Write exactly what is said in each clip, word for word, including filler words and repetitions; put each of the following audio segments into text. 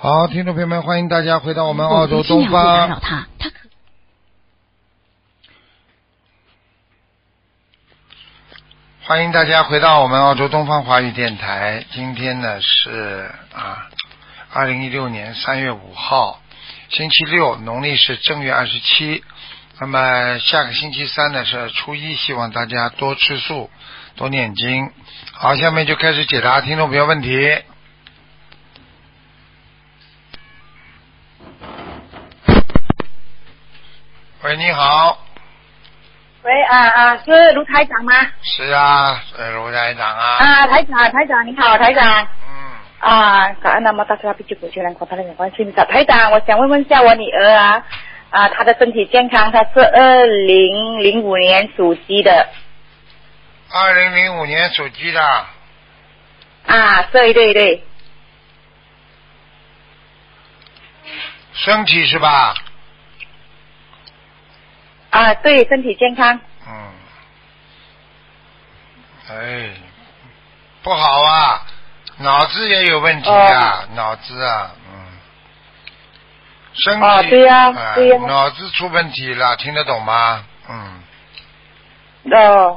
好，听众朋友们，欢迎大家回到我们澳洲东方。 打扰他，他可。 欢迎大家回到我们澳洲东方华语电台。今天呢是啊，二零一六年三月五号，星期六，农历是正月二十七。那么下个星期三呢是初一，希望大家多吃素，多念经。好，下面就开始解答听众朋友问题。喂，你好。 喂啊啊，是卢台长吗？ 是啊，是卢台长啊。 啊，台长，台长你好，台长。 嗯。 啊，感恩南无大慈大悲救苦救难广大灵感观世音菩萨。台长，我想问问一下我女儿啊，啊，她的身体健康，她是二零零五年属鸡的。 二零零五年属鸡的。 啊，对对对。 身体是吧？ 啊，对，身体健康。 嗯。哎，不好啊，脑子也有问题啊，哦、脑子啊，嗯。身体。 哦，对呀、啊呃，对呀、啊。 脑子出问题了，听得懂吗？嗯。 哦。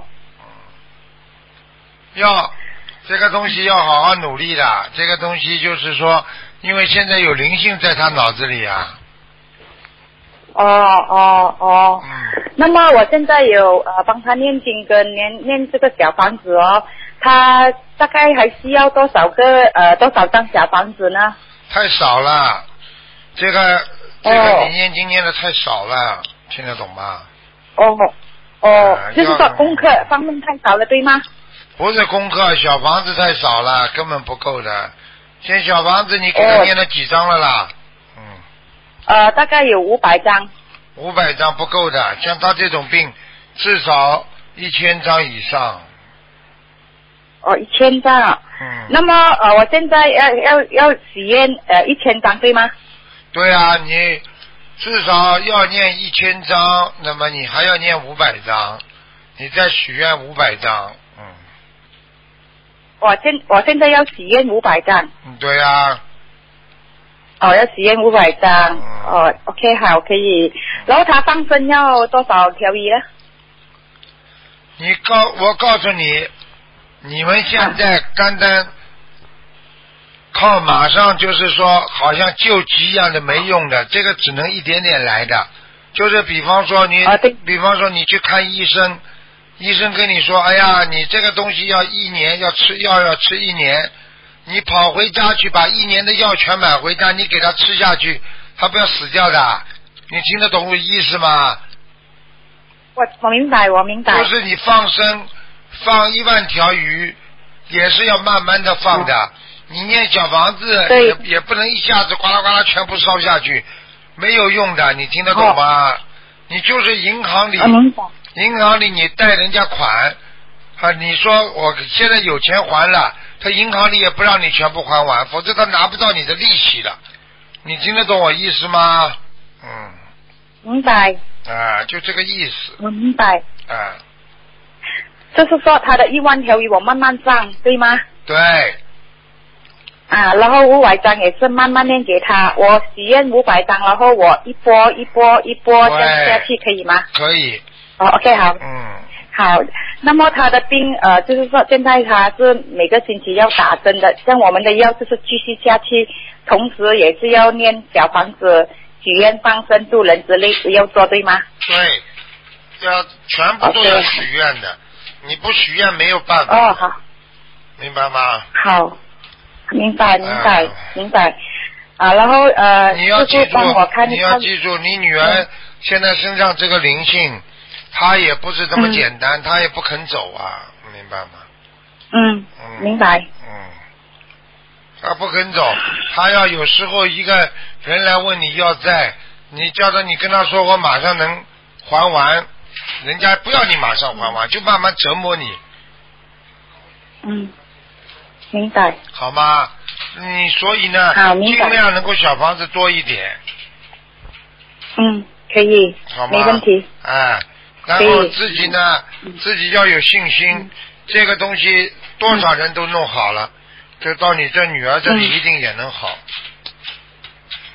要这个东西要好好努力的，这个东西就是说，因为现在有灵性在他脑子里啊。 哦哦哦， 嗯， 那么我现在有呃帮他念经跟念念这个小房子哦，他大概还需要多少个呃多少张小房子呢？ 太少了，这个这个你念经念的太少了，听得懂吗？ 哦哦， 呃、 就是说功课方面太少了，对吗？ 不是功课，小房子太少了，根本不够的。现在小房子你给他念了几张了啦？ 嗯。呃，大概有五百张。 五百张不够的，像他这种病，至少一千张以上。 哦，一千张啊。 嗯。 那么呃，我现在要要要许愿呃一千张对吗？ 对啊，你至少要念一千张，那么你还要念五百张，你再许愿五百张，嗯。 我现我现在要许愿五百张。 嗯，对啊。 哦，要许愿五百张。嗯、哦 ，OK， 好，可以。然后他放生要多少条鱼呢？ 你告我告诉你，你们现在单单靠马上就是说，好像救急一样的没用的，这个只能一点点来的。就是比方说你， 啊、对比方说你去看医生，医生跟你说，哎呀，你这个东西要一年，要吃药要吃一年。你跑回家去把一年的药全买回家，你给他吃下去，他不要死掉的。你听得懂我意思吗？ 我我明白，我明白。 就是你放生，放一万条鱼，也是要慢慢的放的。嗯、你念小房子也也不能一下子呱啦呱啦全部烧下去，没有用的。你听得懂吗？哦、你就是银行里，银行里你贷人家款啊，你说我现在有钱还了。他银行里也不让你全部还完，否则他拿不到你的利息了。你听得懂我意思吗？嗯。 明白。 啊，就这个意思。 我明白。 啊。 就是说他的一万条鱼我慢慢上，对吗？ 对。 啊，然后五百张也是慢慢念给他，我许愿五百张，然后我一波一波一波这样下去，可以吗？ 可以。 哦 ，OK， 好。 嗯。 好，那么他的病呃，就是说现在他是每个星期要打针的，像我们的药就是继续下去，同时也是要念小房子、许愿、放生、度人之类要做，对吗？ 对，要全部都要许愿的， okay. 你不许愿没有办法。 哦，好， 明白吗？ 好，明白，明白，呃、明白。啊，然后呃， 你要记住， 帮我看你要记住，你女儿现在身上这个灵性。他也不是这么简单，嗯、他也不肯走啊，明白吗？ 嗯，嗯明白。 嗯，他不肯走，他要有时候一个人来问你要债，你叫他你跟他说我马上能还完，人家不要你马上还完，就慢慢折磨你。 嗯，明白。 好吗？你所以呢，尽量能够小房子多一点。 嗯，可以。 好吗？ 没问题。 哎。然后自己呢，自己要有信心，嗯、这个东西多少人都弄好了，就到你这女儿这里一定也能好。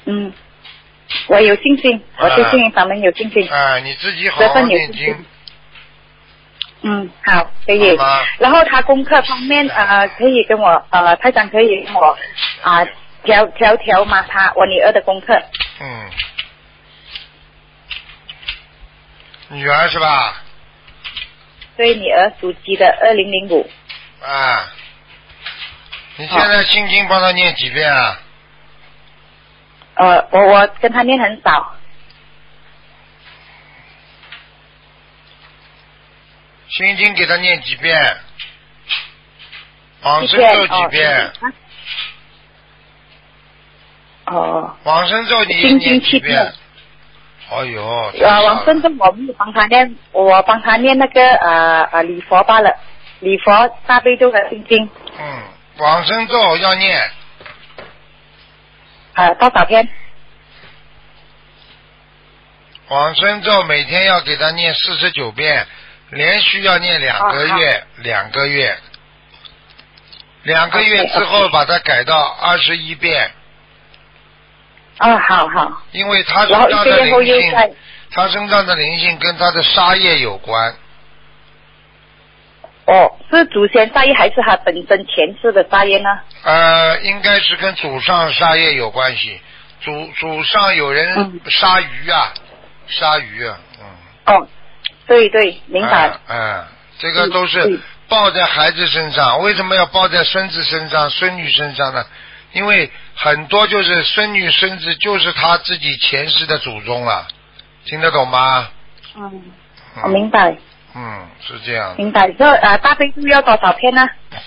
嗯，我有信心，我对心灵法门有信心。 啊，你自己好好念经。 嗯，好，可以。然后他功课方面，呃，可以跟我，呃，台长可以跟我啊调调调吗？他我女儿的功课。 嗯。女儿是吧？ 对，女儿属鸡的，二零零五。 啊。你现在心经帮他念几遍啊？ 呃，我我跟他念很少。 心经给他念几遍？往生咒几遍？ 哦。 往生咒你念几遍？哦哟。 呃，往生咒我没有帮他念，我帮他念那个呃呃礼佛罢了，礼佛大悲咒的心经。 嗯，往生咒要念。 呃，多少篇？ 往生咒每天要给他念四十九遍。连续要念两个月，两个月，两个月之后把它改到二十一遍。 哦，好好。 因为他身上的灵性，他身上的灵性跟他的杀业有关。 哦，是祖先杀业还是他本身前世的杀业呢？ 呃，应该是跟祖上杀业有关系。祖祖上有人杀鱼啊，嗯、杀鱼啊，嗯。 哦。对对，明白。 嗯、啊啊，这个都是报在孩子身上。为什么要报在孙子身上、孙女身上呢？因为很多就是孙女、孙子就是他自己前世的祖宗了，听得懂吗？ 嗯，我明白。 嗯，是这样。 明白。这呃，大悲咒要多少篇呢？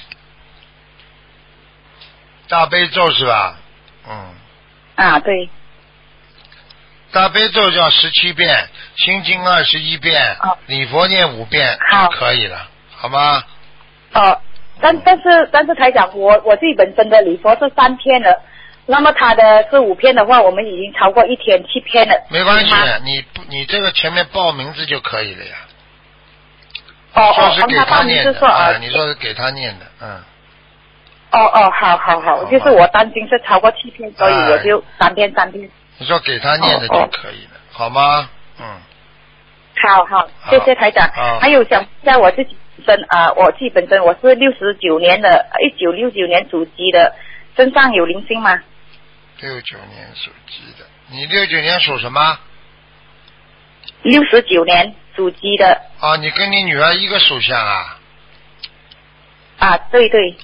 大悲咒是吧？嗯。 啊，对。 大悲咒叫十七遍，心经二十一遍， 哦、 礼佛念五遍就可以了，好吗？ 哦，但但是但是台长，我我自己本身的礼佛是三篇了，那么他的是五篇的话，我们已经超过一天七篇了。 没关系，你你这个前面报名字就可以了呀。 哦说是给他念的， 说啊、 嗯，你说是给他念的，嗯。 哦哦，好好好，就是我担心是超过七篇，所以我就三篇三篇。 你说给他念的就可以了，哦、好吗？嗯。 好好，谢谢台长。还有想问一下我自己本身啊、呃，我自己本身我是六十九年的，一九六九年属鸡的，身上有灵性吗？ 六九年属鸡的，你六九年属什么？ 六十九年属鸡的。 啊，你跟你女儿一个属相啊？ 啊，对对。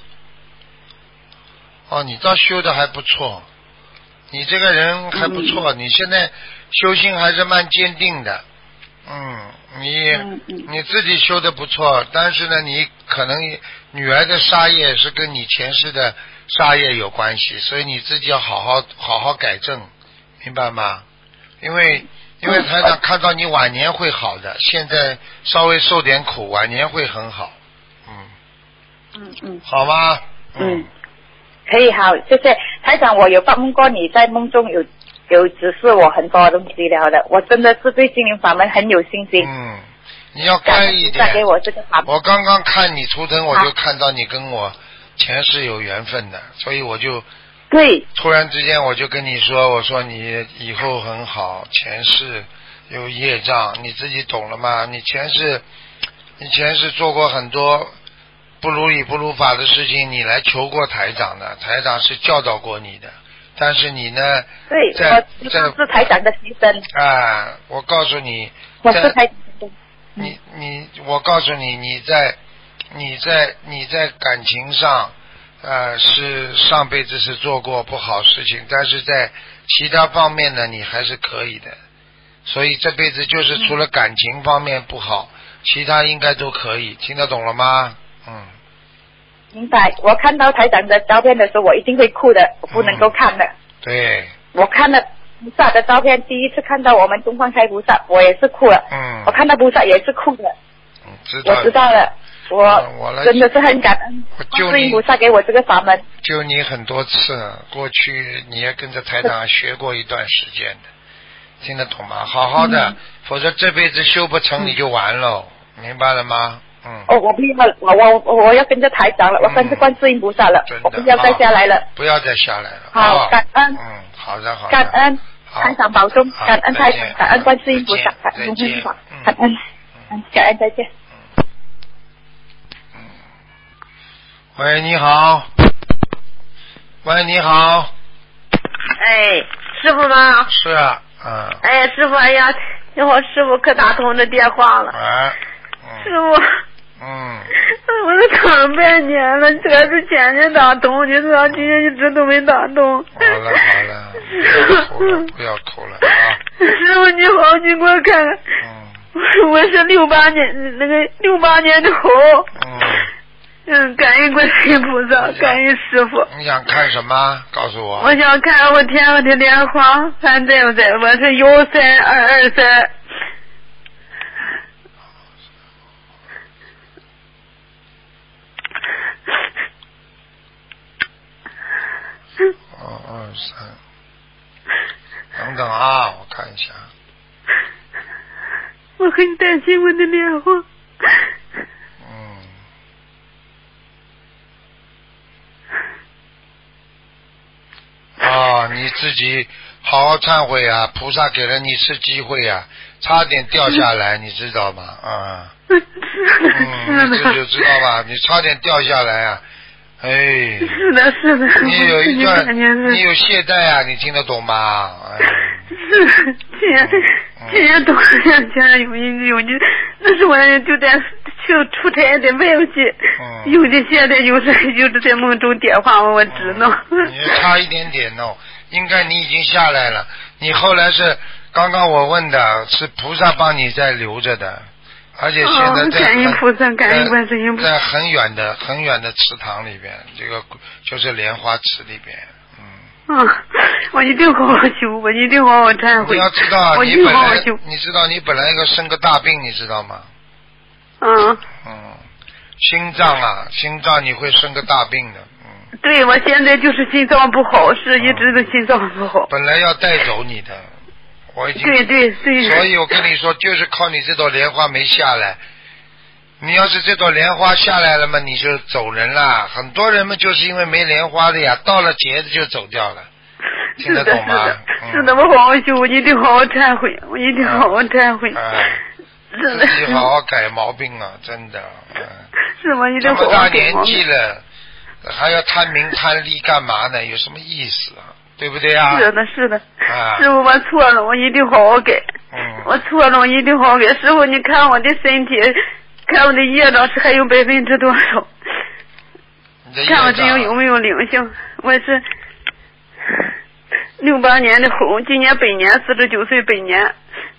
哦，你倒修的还不错。你这个人还不错、嗯，你现在修行还是蛮坚定的，嗯，你、嗯嗯、你自己修的不错，但是呢，你可能女儿的杀业是跟你前世的杀业有关系，所以你自己要好好好好改正，明白吗？因为因为台长看到你晚年会好的，现在稍微受点苦，晚年会很好，嗯， 嗯嗯， 好吗？嗯。 嗯可以，好，谢谢台长。我有发梦过，你在梦中有有指示我很多东西了的，我真的是对心灵法门很有信心。 嗯，你要开一点。 再给我这个法门。 我刚刚看你图腾，我就看到你跟我前世有缘分的，所以我就对。 突然之间我就跟你说，我说你以后很好，前世有业障，你自己懂了吗？你前世你前世做过很多不如理不如法的事情，你来求过台长的，台长是教导过你的，但是你呢？ 对， 在我是台长的学生。 啊，我告诉你， 我是台长的。 你你，我告诉你，你在你在你在感情上，呃，是上辈子是做过不好事情，但是在其他方面呢，你还是可以的。所以这辈子就是除了感情方面不好，嗯、其他应该都可以。听得懂了吗？嗯， 明白。我看到台长的照片的时候，我一定会哭的，我不能够看的。 嗯、对。 我看了菩萨的照片，第一次看到我们东方开菩萨，我也是哭了。 嗯。 我看到菩萨也是哭的。 嗯，知道。 我知道了，我、嗯、我真的是很感恩，观世音菩萨给我这个法门。 救你很多次，过去你也跟着台长学过一段时间的，听得懂吗？好好的，嗯、否则这辈子修不成你就完了，嗯、明白了吗？嗯。 哦，我不要，我我我要跟着台长了，嗯、我跟着观世音菩萨了，我不要再下来了。 不要再下来了。 好，感恩。 嗯，好。 好的好的。 感恩台长保重，感恩台长，感恩观世音菩萨，感恩菩萨，感恩，感恩再见。 喂，你好。喂，你好。 哎，师傅吗？ 是啊，嗯。 哎，师傅，哎呀，你好，师傅可打通这电话了。 哎。 嗯、师傅。 嗯。 我都打了半年了，这是前年打通，你知道今天一直都没打通。 好了好了，不要哭了，不要哭了啊！ 师傅你好，你给我看看。嗯。我是六八年那个六八年的猴。 嗯。 嗯，感恩观世音菩萨，感恩师傅。 你想看什么？告诉我。 我想看我天我的莲花，看在不在？我是幺三二二三。 哦，二三。等等啊，我看一下。 我很担心我的莲花。 哦，你自己好好忏悔啊！菩萨给了你一次机会啊，差点掉下来，你知道吗？啊、嗯，嗯，你这就知道吧？你差点掉下来啊！哎， 是的，是的。 你有一段，你有懈怠啊，你听得懂吗？哎、 是，天天天都是两天有一有的，那是我就在去出差的外去，嗯、有的现在有时就是在梦中电话我我知道。 嗯、你差一点点哦，应该你已经下来了。你后来是刚刚我问的，是菩萨帮你在留着的。而且现在在、哦、 感恩菩萨，感恩观世音菩萨， 在很远的很远的池塘里边，这个就是莲花池里边，嗯。 啊，我一定好好修，我一定好好忏悔。 你要知道， 我你本来你知道你本来一个生个大病，你知道吗？ 嗯。 嗯，心脏啊，心脏你会生个大病的，嗯。 对，我现在就是心脏不好，是一直都心脏不好。 嗯、本来要带走你的。我已经对对对， 所以我跟你说，就是靠你这朵莲花没下来。你要是这朵莲花下来了嘛，你就走人了。很多人们就是因为没莲花的呀，到了节子就走掉了。听得懂吗？ 是的，是的，是的，我好好修，我一定好好忏悔，我一定好好忏悔。 哎， 是的， 自己好好改毛病啊，真的。嗯、 是我一定好好改毛病。 这么大年纪了，还要贪名贪利干嘛呢？有什么意思啊？对不对啊？ 是的，是的。 啊、 师傅，我错了，我一定好好改。 嗯。 我错了，我一定好好改。师傅，你看我的身体，看我的业障是还有百分之多少？看我这有有没有灵性？我是六八年的猴，今年本年四十九岁本年。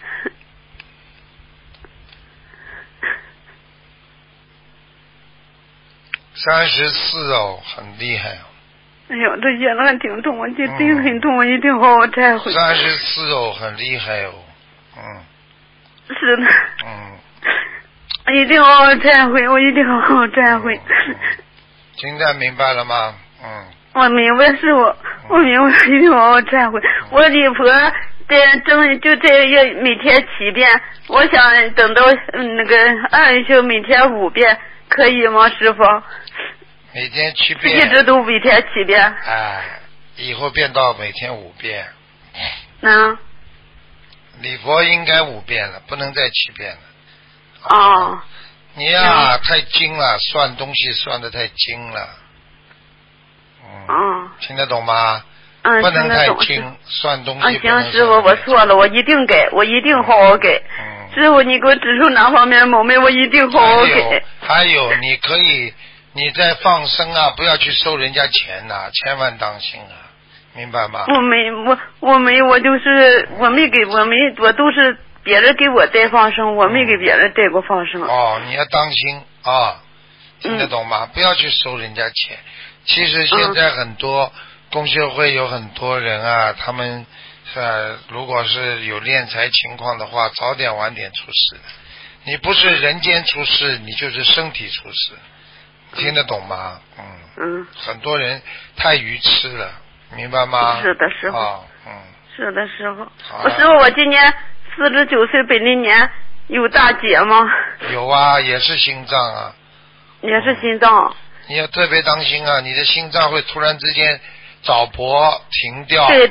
三十四哦，很厉害哦。 哎呦，这业障还挺痛，我这真很痛，我一定好好忏悔。 三十四哦，很厉害哦，嗯。 是的。 嗯。 我一定好好忏悔，我一定好好忏悔。 嗯嗯、现在明白了吗？嗯。 我明白，师傅，我明白，一定好好忏悔。嗯、我的婆在正就这月每天七遍，我想等到嗯那个二月就每天五遍，可以吗，师傅？ 每天七遍， 一直都每天七遍。 哎，以后变到每天五遍。 嗯。 礼佛应该五遍了，不能再七遍了。 哦。 你呀、啊，太精了，算东西算得太精了。嗯。 哦。 听得懂吗？ 嗯， 不能太精，算东西不能算。 啊，行，师傅，我错了，我一定改，我一定好好改。 嗯。 师傅，你给我指出哪方面毛病，我一定好好改。 还有，还有，你可以。你在放生啊，不要去收人家钱呐、啊，千万当心啊，明白吗？ 我没，我我没，我就是我没给，我没，我都是别人给我带放生，我没给别人带过放生。 哦，你要当心啊，听得懂吗？嗯、不要去收人家钱。其实现在很多公修会有很多人啊，他们呃，如果是有敛财情况的话，早点晚点出事。你不是人间出事，你就是身体出事。听得懂吗？嗯。嗯。很多人太愚痴了，明白吗？ 是的，师傅。 啊，嗯。 是的，师傅。我师傅，我今年四十九岁，本历年有大劫吗？ 有啊，也是心脏啊。 也是心脏。 嗯、你要特别当心啊！你的心脏会突然之间早搏停掉。 对对。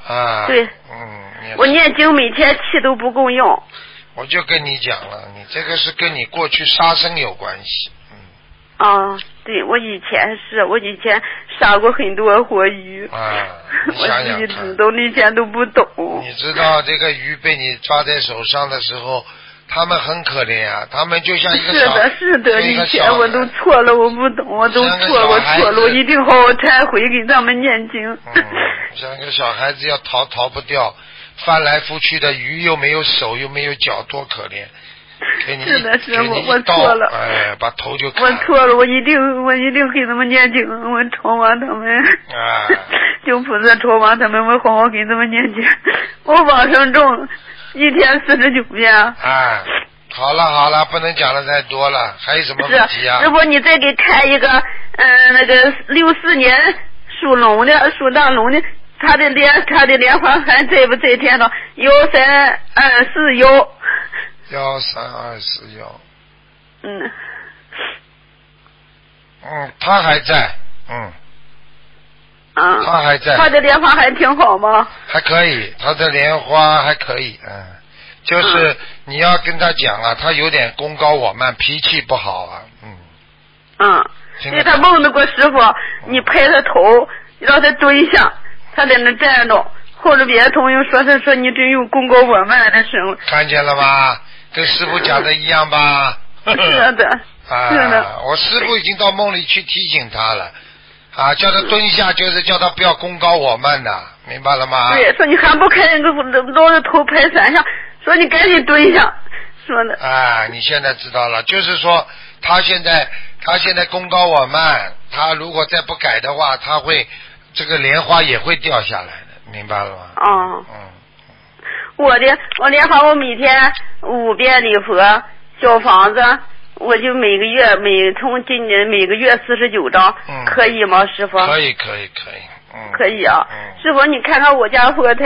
啊。 对。 嗯。 我念经每天气都不够用。 我就跟你讲了，你这个是跟你过去杀生有关系。 啊，对，我以前是我以前杀过很多活鱼， 啊，你想想看， 我自己知道，以前都不懂。 你知道这个鱼被你抓在手上的时候，他们很可怜啊，他们就像一个小， 是的，是的，以前我都错了，我不懂，我都错，我错了，我一定好好忏悔，给他们念经。 嗯，像一个小孩子要逃逃不掉，翻来覆去的，鱼又没有手又没有脚，多可怜。 是的，是我我错了， 哎，把头就我错了，我一定我一定给他们念经，我超完他们， 啊， 求菩萨超完他们，我好好给他们念经，我往生咒一天四十九遍。 啊，好了好了，不能讲的太多了，还有什么问题啊？ 师傅，你再给看一个，嗯、呃，那个六四年属龙的，属大龙的，他的莲他的莲花还在不在天上？幺三二四幺。 幺三二四幺， 嗯， 嗯，他还在，嗯， 啊， 他还在， 他的莲花还挺好吗？ 还可以，他的莲花还可以，嗯，就是你要跟他讲啊，他有点功高我慢，脾气不好啊，嗯， 嗯，因为他梦到过师傅，你拍他头，让他蹲下，他在那站着，或者别的同学说他说你真有功高我慢的时候， 看见了吧？跟师傅讲的一样吧？ 是的， 啊、 是的。 我师傅已经到梦里去提醒他了，啊，叫他蹲下，就是叫他不要功高我慢的，明白了吗？ 对，说你还不开那个老着头拍三下，说你赶紧蹲下，说的。 啊，你现在知道了，就是说他现在他现在功高我慢，他如果再不改的话，他会这个莲花也会掉下来的，明白了吗？ 哦。 嗯。 我的我莲花我每天五遍礼佛，小房子我就每个月每从今年每个月四十九张， 嗯， 可以吗，师傅？ 可以可以可以，嗯， 可以啊， 嗯， 师傅你看看我家佛台，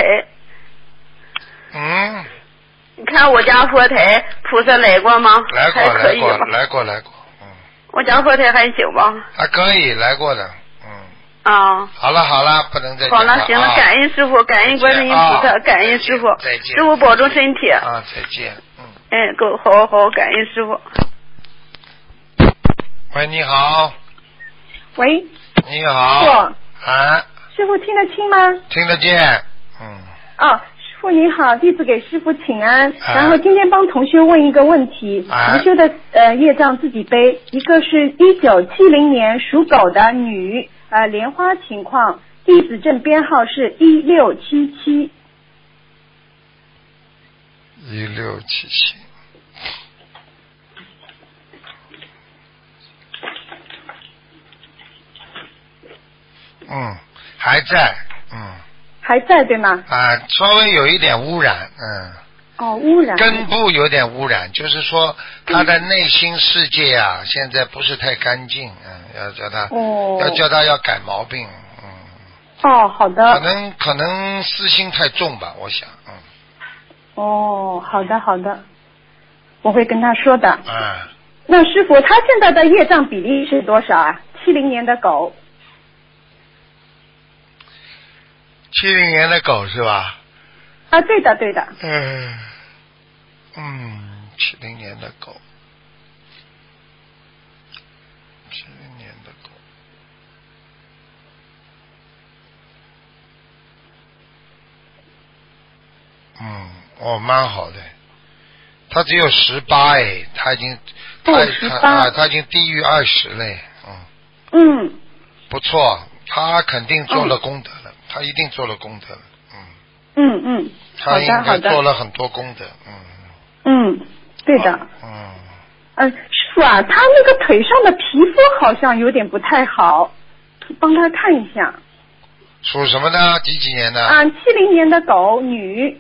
嗯， 你看我家佛台菩萨来过吗？ 来过还可以来过吗？ 来过来过，嗯， 我家佛台还行吧？ 还可以来过的。 啊， 好了好了，不能再讲了。 好了，行了，感恩师傅，感恩观世音菩萨，感恩师傅， 再见， 师傅保重身体。 啊，再见，嗯。 哎，够，好好感恩师傅。 喂，你好。 喂。 你好。 师傅。 啊。 师傅听得清吗？ 听得见，嗯。 哦，师傅您好，弟子给师傅请安。啊、然后今天帮同学问一个问题，同学、啊、的呃业障自己背，一个是一九七零年属狗的女。呃，莲花情况，地址证编号是一六七七。 一六七七。嗯，还在，嗯。 还在对吗？ 啊，稍微有一点污染，嗯。 哦，污染。 根部有点污染，就是说他的内心世界啊，嗯、现在不是太干净，嗯，要叫他， 哦、 要叫他要改毛病，嗯。 哦，好的。 可能可能私心太重吧，我想，嗯。 哦，好的好的，我会跟他说的。 啊。 那师傅，他现在的业障比例是多少啊？七零年的狗。 七零年的狗是吧？ 啊，对的对的。 嗯。嗯，七零年的狗，七零年的狗，嗯，哦，蛮好的，他只有十八哎，他已经，他他啊，他已经低于二十嘞，嗯。 嗯。 不错，他肯定做了功德了，嗯、他一定做了功德了，嗯。 嗯嗯。 他应该做了很多功德，嗯。 嗯，对的。 嗯。 呃，师傅啊，他那个腿上的皮肤好像有点不太好，帮他看一下。 属什么的？几几年的？ 啊，七零年的狗，女。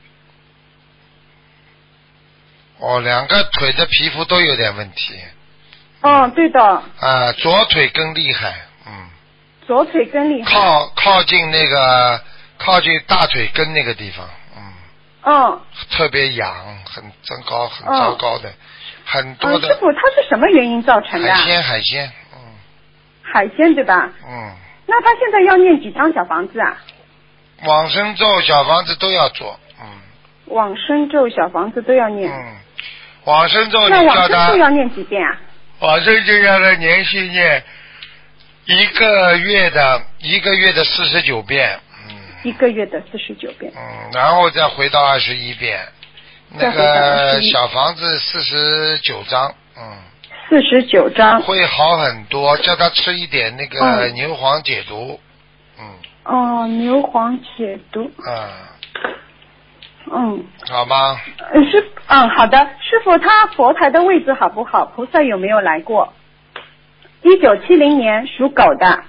哦，两个腿的皮肤都有点问题。 哦，对的。 啊，左腿更厉害，嗯。 左腿更厉害。 靠靠近那个靠近大腿根那个地方。 嗯， 特别痒，很糟糕，很糟糕的，嗯、很多的。 师傅，他是什么原因造成的？ 海鲜，海鲜，嗯。 海鲜对吧？ 嗯。 那他现在要念几张小房子啊？ 往生咒、小房子都要做，嗯。 往生咒、小房子都要念。 嗯，往生咒你那叫他。 往生咒要念几遍啊？ 往生咒要他连续念一个月的，一个月的四十九遍。嗯。 一个月的四十九遍。 嗯，然后再回到二十一遍。那个小房子四十九章，嗯。 四十九章。 会好很多，叫他吃一点那个牛黄解毒。嗯。 哦，牛黄解毒。 嗯。 嗯。 好吗？ 呃，师，嗯，好的，师傅，他佛台的位置好不好？菩萨有没有来过？一九七零年属狗的。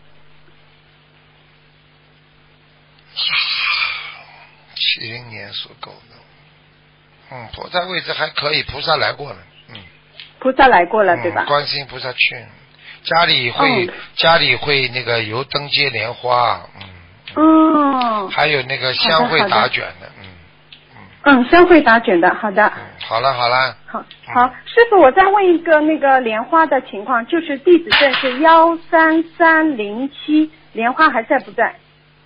七零年属狗的。嗯，菩萨位置还可以，菩萨来过了，嗯。 菩萨来过了，嗯、对吧？ 观世音菩萨去，家里会、嗯、家里会那个油灯接莲花，嗯。 哦。 还有那个香会打卷的，嗯嗯。嗯，香会打卷的，好的。 嗯，好了好了。 好，好，师傅，我再问一个那个莲花的情况，就是地址证是幺三三零七，莲花还在不在？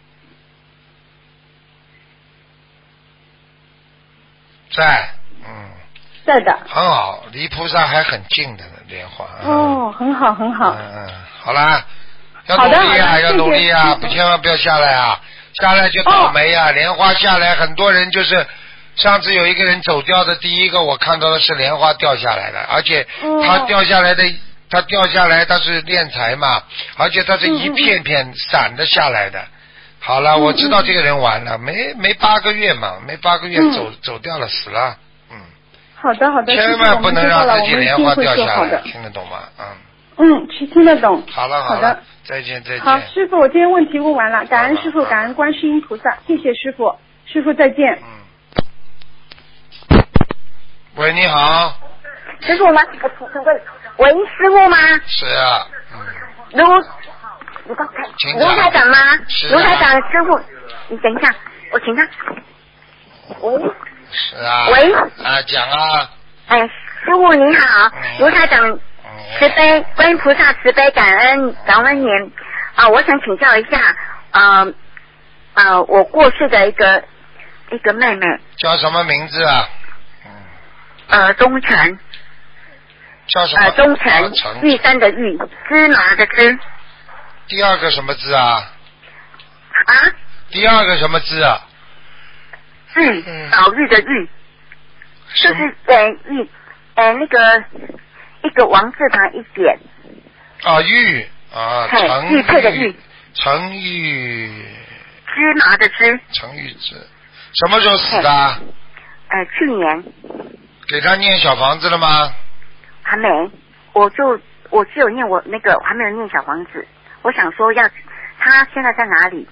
在，嗯， 在的， 很好，离菩萨还很近的莲花。 哦，很好，很好。 嗯嗯，好啦，要努力啊，要努力啊，不千万不要下来啊，下来就倒霉啊！哦、莲花下来，很多人就是上次有一个人走掉的，第一个我看到的是莲花掉下来的，而且他掉下来的，他掉下来他是敛财嘛，而且他是一片片散的下来的。嗯嗯好了，我知道这个人完了，没没八个月嘛，没八个月走、嗯、走掉了，死了。嗯。 好的好的。 千万不能让自己莲花掉下来，听得懂吗？嗯。 嗯，听得懂。 好了好了。好的。再见再见。 好，师傅，我今天问题问完了，感恩师傅，感恩观世音菩萨，谢谢师傅，师傅再见。 嗯。喂，你好。 师傅吗？喂，师傅吗？ 是啊。嗯。 卢。卢刚才卢台长吗？卢台长，师傅，你等一下，我请他。喂。 是啊。 喂。 啊，讲啊。 哎，师傅你好，卢台长，慈悲，观音菩萨慈悲，感恩感恩您啊！我想请教一下，呃呃，我过世的一个一个妹妹。 叫什么名字啊？ 嗯。呃，忠诚。 叫什么？ 呃，忠诚，玉山的玉，芝麻的芝。 第二个什么字啊？ 啊？ 第二个什么字啊？ 玉，宝玉的玉，就是呃玉，呃那个一个王字旁一点。 啊，玉啊，程玉佩的玉。 程玉。 芝麻的芝。 程玉芝，什么时候死的？ 呃，去年。 给他念小房子了吗？ 还没，我就我只有念我那个，我还没有念小房子。我想说要他现在在哪里？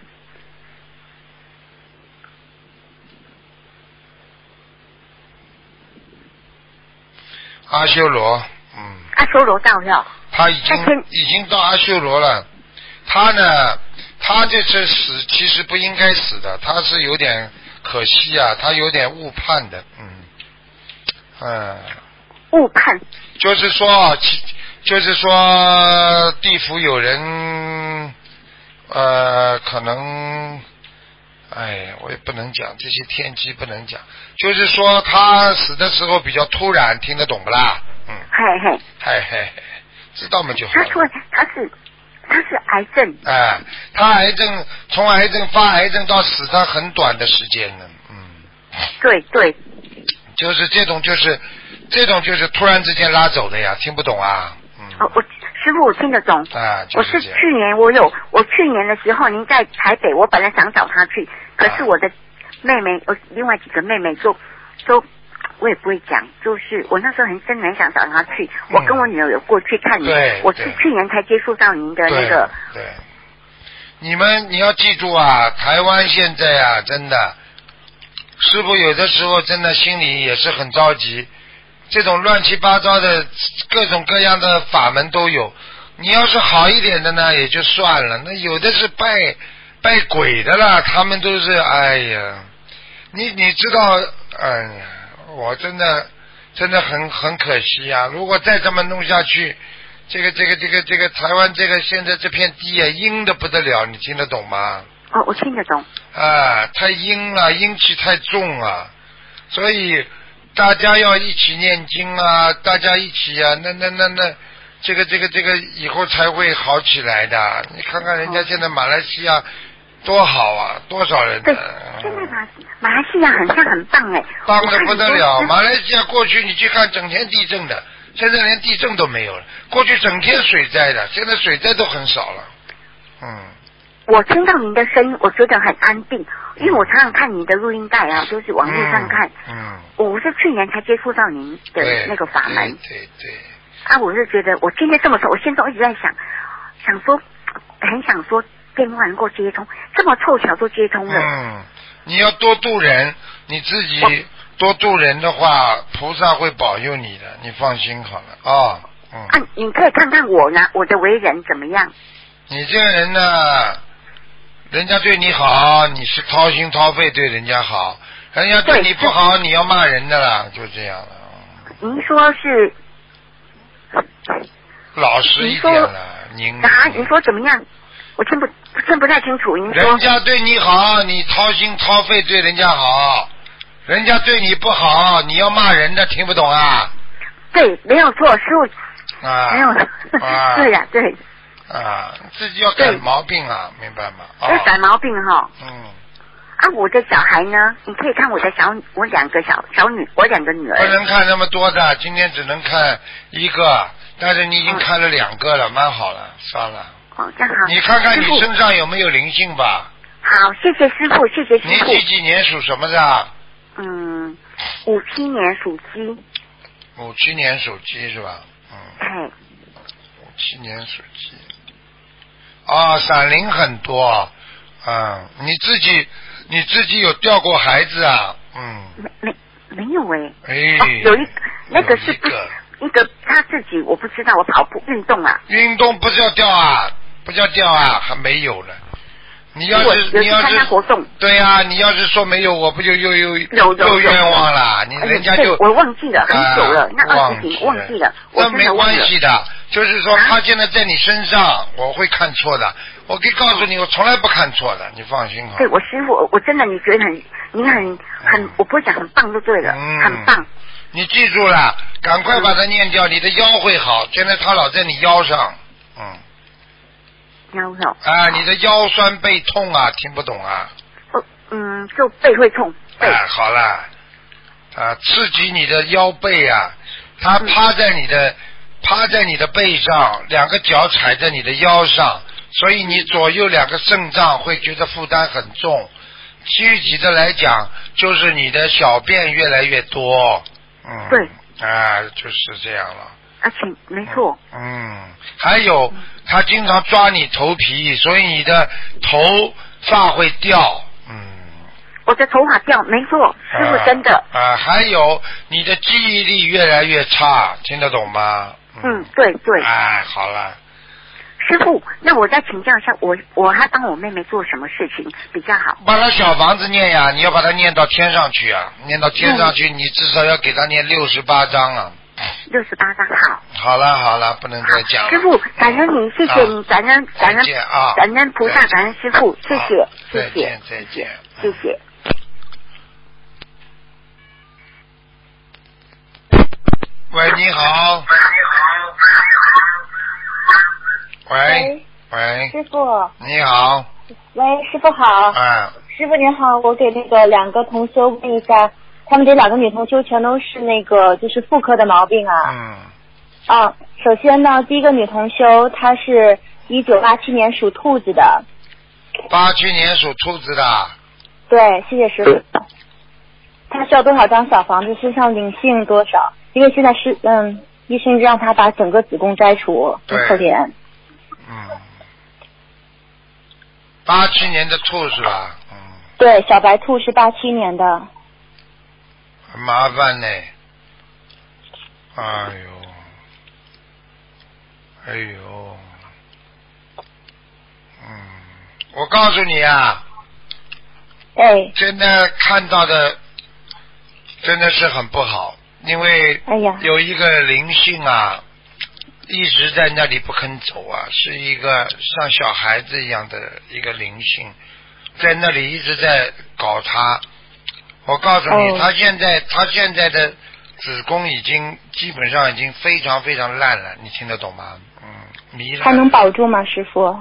阿修罗，嗯。 阿修罗到了。 他已经已经到阿修罗了。他呢，他这次死其实不应该死的，他是有点可惜啊，他有点误判的，嗯，嗯。 误判。 就是说，就是说，地府有人，呃，可能，哎，我也不能讲这些天机，不能讲。就是说，他死的时候比较突然，听得懂不啦？嗯。 嘿嘿。 嘿嘿，知道吗就好。 他说他是他是癌症。 哎，他癌症从癌症发癌症到死，他很短的时间呢。嗯。 对对。 就是这种，就是这种，就是突然之间拉走的呀，听不懂啊？嗯。 哦，我师傅我听得懂。 啊， 就是、我是去年我有，我去年的时候您在台北，我本来想找他去，可是我的妹妹，我、啊、另外几个妹妹就说，我也不会讲，就是我那时候很真的很想找他去，嗯、我跟我女儿有过去看您，我是去年才接触到您的那个。 对。对你们你要记住啊，台湾现在啊，真的。师父有的时候真的心里也是很着急，这种乱七八糟的各种各样的法门都有。你要是好一点的呢，也就算了。那有的是拜拜鬼的啦，他们都是哎呀，你你知道，哎呀，我真的真的很很可惜啊！如果再这么弄下去，这个这个这个这个台湾这个现在这片地啊，阴的不得了，你听得懂吗？ 哦，我听得懂。 啊，太阴了，阴气太重啊，所以大家要一起念经啊，大家一起啊，那那那那，这个这个这个以后才会好起来的。你看看人家现在马来西亚多好啊，多少人呢？ 对，现在马马来西亚很像很棒哎， 棒的不得了。马来西亚过去你去看，整天地震的，现在连地震都没有了。过去整天水灾的，现在水灾都很少了。嗯。 我听到您的声音，我觉得很安定，因为我常常看您的录音带啊，就是网络上看。 嗯。嗯我是去年才接触到您的那个法门。 对对 对, 对。 啊，我是觉得我今天这么说，我现在一直在想，想说，很想说电话能够接通，这么凑巧都接通了。 嗯，你要多度人，你自己多度人的话，菩萨会保佑你的，你放心好了啊、哦。嗯。 啊，你可以看看我呢，我的为人怎么样？ 你这个人呢？人家对你好，你是掏心掏肺对人家好，人家对你不好，你要骂人的啦，就这样了。 您说是老实一点了，您啊，您说怎么样？我听不听不太清楚。您说人家对你好，你掏心掏肺对人家好，人家对你不好，你要骂人的，听不懂啊？ 对，没有错，师父啊， 没有， 啊对呀、啊，对。 啊，自己要改毛病啊，明白吗？ 要改毛病哈。 嗯。 啊，我的小孩呢？你可以看我的小，我两个小小女，我两个女儿。 不能看那么多的，今天只能看一个，但是你已经看了两个了，蛮好了，算了。 哦，这样好。 你看看你身上有没有灵性吧？ 好，谢谢师傅，谢谢师傅。 你几几年属什么的？ 嗯，五七年属鸡。 五七年属鸡是吧？嗯。 哎。 五七年属鸡。啊，闪灵很多，嗯，你自己你自己有掉过孩子啊？嗯。 没没没有哎。 哎、 哦。有一那个是不是一个他自己我不知道，我跑步运动啊。 运动不叫掉啊，不叫掉啊，还没有了。你要是你要是活动对呀、啊，你要是说没有，我不就又又有又冤枉了？你人家就我忘记了很久了， 啊、 那二十几忘记了， 那没关系的，就是说他现在在你身上，我会看错的。我可以告诉你，我从来不看错的，你放心好。 对我师傅，我真的你觉得很，你很很，嗯、我不会讲很棒就对了，嗯、很棒。 你记住了，赶快把它念掉，你的腰会好。现在他老在你腰上，嗯。 腰上啊，你的腰酸背痛啊，听不懂啊？ 哦，嗯，就背会痛。 哎、啊，好了，啊，刺激你的腰背啊，他趴在你的、嗯、趴在你的背上，两个脚踩在你的腰上，所以你左右两个肾脏会觉得负担很重。具体的来讲，就是你的小便越来越多。嗯。 对。 啊，就是这样了。 而且没错。 嗯，还有他经常抓你头皮，所以你的头发会掉。嗯， 我的头发掉，没错，师傅真的。 啊，啊还有你的记忆力越来越差，听得懂吗？ 嗯，嗯对对。 哎，好了。 师傅，那我再请教一下，我我还帮我妹妹做什么事情比较好？ 把她小房子念呀，你要把它念到天上去啊，念到天上去，嗯、你至少要给她念六十八章啊。 六十八张好。 好了好了，不能再讲了。 师傅，感恩你，谢谢你，感恩感恩啊， 感恩菩萨，感恩师傅，谢谢谢谢， 再见再见， 谢谢。 喂，你好。喂喂， 师傅。 你好。 喂，师傅好。 嗯。 师傅您好，我给那个两个同修问一下。他们这两个女同修全都是那个就是妇科的毛病啊。 嗯。 啊，首先呢，第一个女同修她是一九八七年属兔子的。 八七年属兔子的。 对，谢谢师傅。她需要多少张小房子？身上灵性多少？因为现在是嗯，医生让她把整个子宫摘除，很可怜。 嗯。八七年的兔是吧？嗯。 对，小白兔是八七年的。 很麻烦呢，哎呦，哎呦，嗯，我告诉你啊， 哎， 现在看到的真的是很不好，因为哎呀， 有一个灵性啊，一直在那里不肯走啊，是一个像小孩子一样的一个灵性。 在那里一直在搞他。我告诉你， 哦、 他现在他现在的子宫已经基本上已经非常非常烂了，你听得懂吗？嗯，糜烂。 他能保住吗，师傅？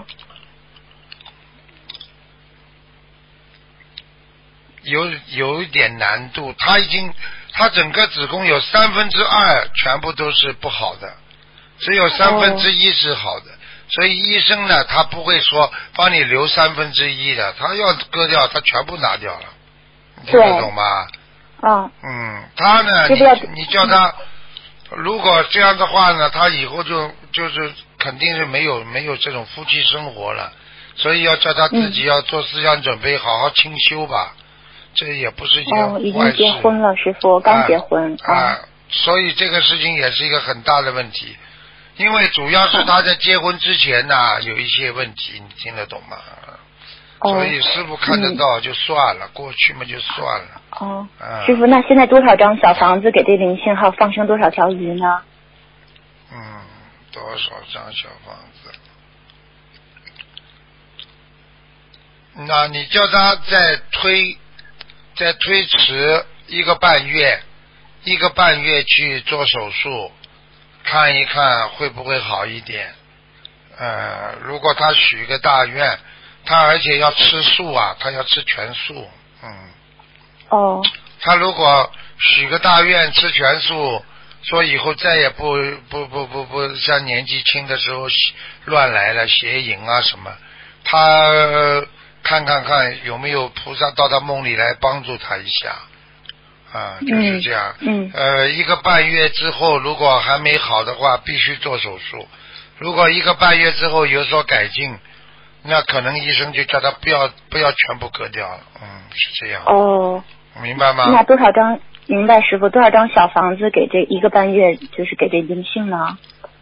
有有一点难度，他已经他整个子宫有三分之二全部都是不好的，只有三分之一是好的。哦，所以医生呢，他不会说帮你留三分之一的，他要割掉，他全部拿掉了，你听得懂吗？ 嗯。 嗯，他呢，你你叫他，如果这样的话呢，他以后就就是肯定是没有没有这种夫妻生活了，所以要叫他自己要做思想准备，好好清修吧。这也不是一件坏事。 哦，已经结婚了，师傅，刚结婚。 啊，啊所以这个事情也是一个很大的问题。因为主要是他在结婚之前呢、啊、有一些问题，你听得懂吗？ 哦、 所以师傅看得到就算了，嗯、过去嘛就算了。 哦、 嗯， 师傅，那现在多少张小房子给这灵性号放生多少条鱼呢？ 嗯，多少张小房子？那你叫他再推，再推迟一个半月，一个半月去做手术。看一看会不会好一点？呃，如果他许个大愿，他而且要吃素啊，他要吃全素，嗯。 哦。 他如果许个大愿吃全素，说以后再也不不不不不像年纪轻的时候乱来了邪淫啊什么，他看看看有没有菩萨到他梦里来帮助他一下。啊，就是这样。 嗯。 呃，一个半月之后，如果还没好的话，必须做手术。如果一个半月之后有所改进，那可能医生就叫他不要不要全部割掉了。嗯，是这样。 哦。 明白吗？ 那多少张？明白，师傅，多少张小房子给这一个半月，就是给这灵性呢？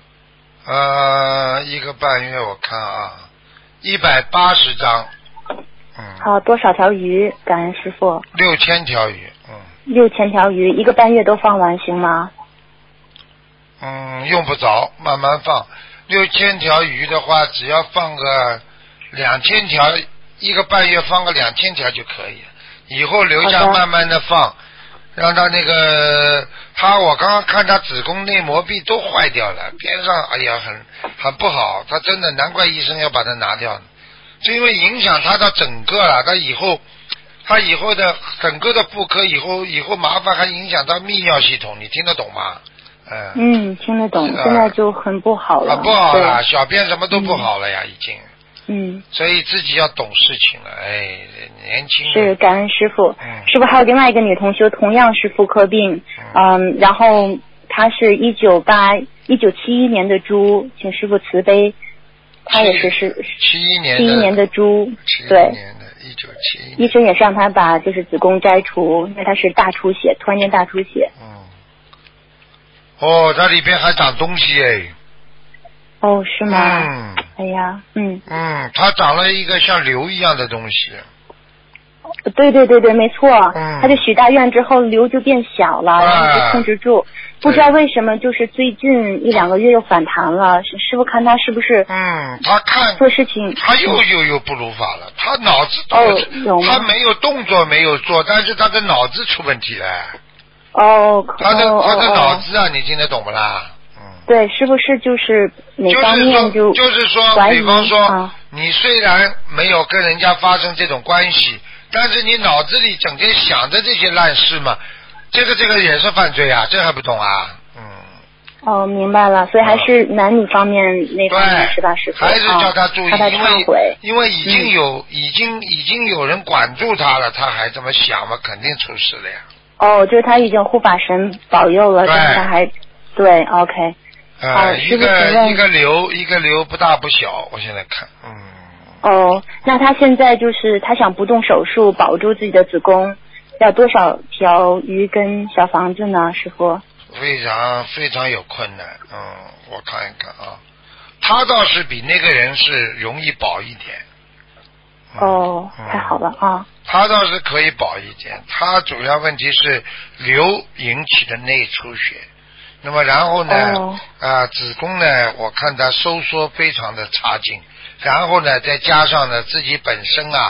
呃，一个半月我看啊，一百八十张。嗯。 好，多少条鱼？感恩师傅。 六千条鱼。嗯。 六千条鱼，一个半月都放完行吗？ 嗯，用不着，慢慢放。六千条鱼的话，只要放个两千条，一个半月放个两千条就可以了。以后留下慢慢的放，让他那个他，我刚刚看他子宫内膜壁都坏掉了，边上哎呀很很不好，他真的难怪医生要把它拿掉，是因为影响他的整个了，他以后。他以后的整个的妇科以后以后麻烦还影响到泌尿系统，你听得懂吗？ 嗯，嗯，听得懂。现在就很不好了。 啊，不好了，小便什么都不好了呀，嗯、已经。 嗯。 所以自己要懂事情了，哎，年轻人。 是感恩师傅。 嗯。 师傅还有另外一个女同修，同样是妇科病，嗯，嗯然后她是一九八一九七一年的猪，请师傅慈悲。她也是是七一年七一年的猪， 对。一九七一， 医生也是让他把就是子宫摘除，因为他是大出血，突然间大出血。 嗯。哦，它里边还长东西哎。 哦，是吗？ 嗯。 哎呀，嗯。 嗯，它长了一个像瘤一样的东西。 对对对对，没错。 嗯。 他就许大愿之后，瘤就变小了， 啊、 然后就控制住。不知道为什么，就是最近一两个月又反弹了。师傅看他是不是？ 嗯，他看做事情， 他又又又不如法了。他脑子哦，有吗？ 他没有动作没有做，但是他的脑子出问题了。 哦， 他的哦他的脑子啊， 哦、 你听得懂不啦？嗯。 对，是不是就是哪方面就就是说，比方说、 啊， 你虽然没有跟人家发生这种关系，但是你脑子里整天想着这些烂事嘛。这个这个也是犯罪啊，这还不懂啊？嗯。 哦，明白了，所以还是男女方面那方面是吧？师傅， 还是叫他注意， 他忏悔， 因为已经有、嗯、已经已经有人管住他了，他还这么想嘛，肯定出事了呀。 哦，就是他已经护法神保佑了，但是他还对 ，OK。 呃，一个一个瘤一个瘤不大不小，我现在看，嗯。 哦，那他现在就是他想不动手术保住自己的子宫。要多少条鱼跟小房子呢，师傅？ 非常非常有困难，嗯，我看一看啊，他倒是比那个人是容易保一点。 嗯、哦、嗯，太好了啊！ 他倒是可以保一点，他主要问题是瘤引起的内出血，那么然后呢， 哦、 啊，子宫呢，我看他收缩非常的差劲，然后呢，再加上呢自己本身啊。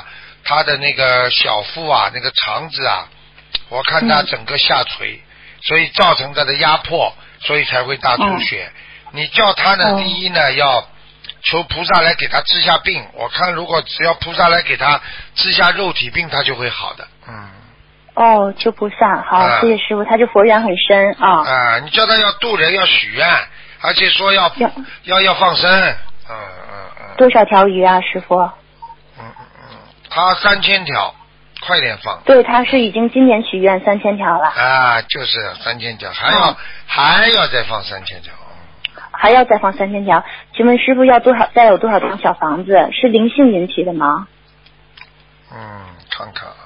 他的那个小腹啊，那个肠子啊，我看他整个下垂，嗯、所以造成他的压迫，所以才会大出血。嗯、你叫他呢，哦、第一呢要求菩萨来给他治下病。我看如果只要菩萨来给他治下肉体病，他就会好的。嗯。 哦，求菩萨，好，啊、谢谢师傅，他就佛缘很深啊。 啊，你叫他要渡人，要许愿，而且说要要要, 要放生。嗯嗯嗯。 多少条鱼啊，师傅？嗯嗯嗯，他三千条，快点放。 对，他是已经今年许愿三千条了。 啊，就是三千条，还要、嗯、还要再放三千条。 还要再放三千条，请问师傅要多少？再有多少张小房子？是灵性引起的吗？ 嗯，看看啊。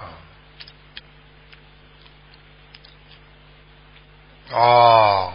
哦，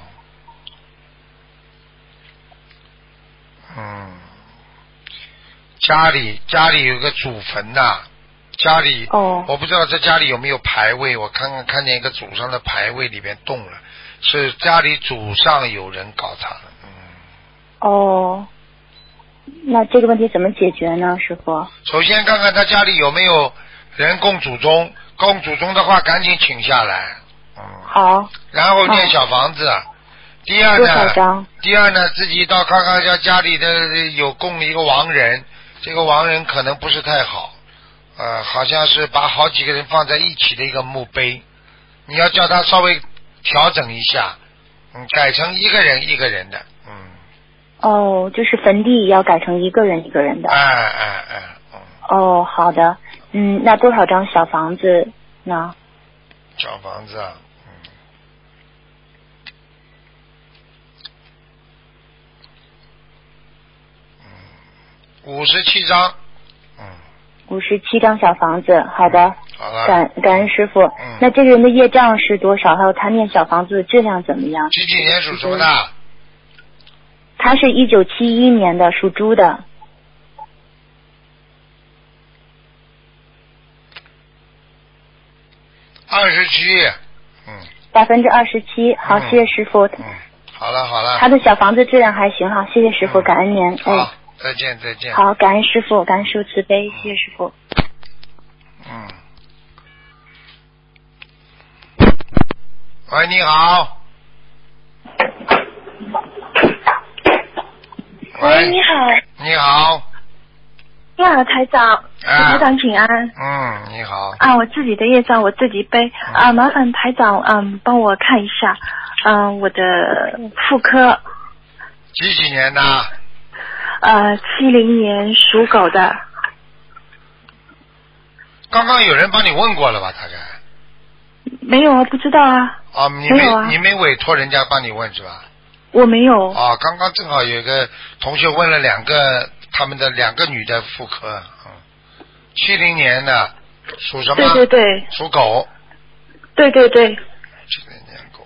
嗯，家里家里有个祖坟呐、啊，家里哦，我不知道在家里有没有牌位，我看看看见一个祖上的牌位里边动了，是家里祖上有人搞他了，嗯。 哦，那这个问题怎么解决呢，师傅？ 首先看看他家里有没有人供祖宗，供祖宗的话赶紧请下来。嗯， 好。 然后念小房子。第二呢，第二呢，自己到看看家家里的有供一个亡人，这个亡人可能不是太好，呃，好像是把好几个人放在一起的一个墓碑，你要叫他稍微调整一下，嗯，改成一个人一个人的，嗯。 哦，就是坟地要改成一个人一个人的。 哎哎哎，嗯。 哦，好的，嗯，那多少张小房子呢？ 小房子啊，嗯，嗯，五十七张，嗯， 五十七张小房子，好的，嗯、 好了， 感感恩师傅。嗯，那这个人的业障是多少？还有他念小房子的质量怎么样？ 几几年属什么的？ 他是一九七一年的，属猪的。 二十七，嗯， 百分之二十七，好，嗯、谢谢师傅。 嗯，好了好了。 他的小房子质量还行，好，谢谢师傅，嗯、感恩您。 好，哎，再见再见。 好，感恩师傅，感恩师傅慈悲，谢谢师傅。 嗯。喂，你好。 喂，你好。 你好。 你好，台长，台长请安。 嗯，你好。 啊，我自己的业障我自己背、嗯、啊，麻烦台长嗯帮我看一下，嗯，我的妇科。 几几年的？ 呃，七零年属狗的。 刚刚有人帮你问过了吧？大概。 没有啊，不知道啊。 啊，你没, 没有啊？你没委托人家帮你问是吧？ 我没有。 啊，刚刚正好有一个同学问了两个。他们的两个女的妇科，嗯，七零年的，属什么？ 对对对， 属狗。 对对对。 七零年狗。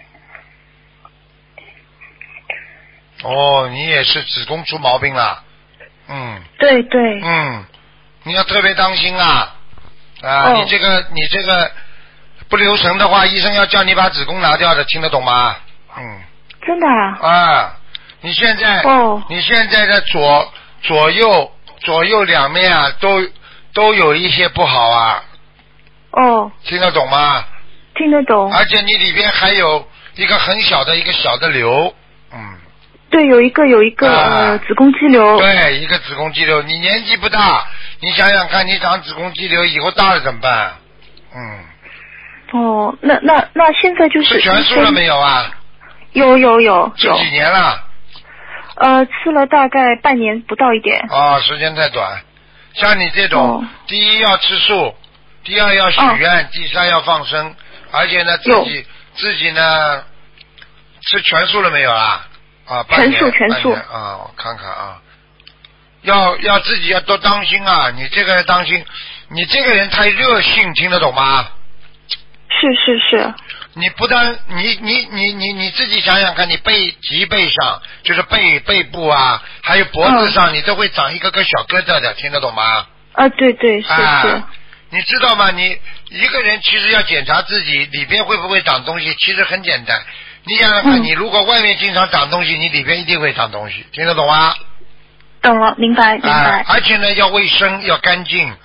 哦，你也是子宫出毛病了，嗯。 对对。 嗯，你要特别当心啊！啊，哦、你这个你这个不留神的话，医生要叫你把子宫拿掉的，听得懂吗？嗯。 真的啊？ 啊，你现在， 哦， 你现在的左。左右左右两面啊，都都有一些不好啊。 哦。 听得懂吗？ 听得懂。 而且你里边还有一个很小的一个小的瘤，嗯。 对，有一个有一个、啊、呃子宫肌瘤。 对，一个子宫肌瘤。你年纪不大，你想想看，你长子宫肌瘤以后大了怎么办？嗯。 哦，那那那现在就是。 吃全素了没有啊？ 有有有。 吃几年了？ 呃，吃了大概半年不到一点。 啊、哦，时间太短。像你这种，哦、第一要吃素，第二要许愿，哦、第三要放生，而且呢，自己自己呢，吃全素了没有啊？啊， 全素全素。 啊，我看看啊，要要自己要多当心啊！你这个人当心，你这个人太热性，听得懂吗？ 是是是。 你不但你你你你你自己想想看，你背脊背上就是背背部啊，还有脖子上，嗯、你都会长一个个小疙瘩的，听得懂吗？ 啊，对对是是、啊。 你知道吗？你一个人其实要检查自己里边会不会长东西，其实很简单。你想想看，嗯、你如果外面经常长东西，你里边一定会长东西，听得懂吗？ 懂了，明白明白。 啊、而且呢，要卫生，要干净。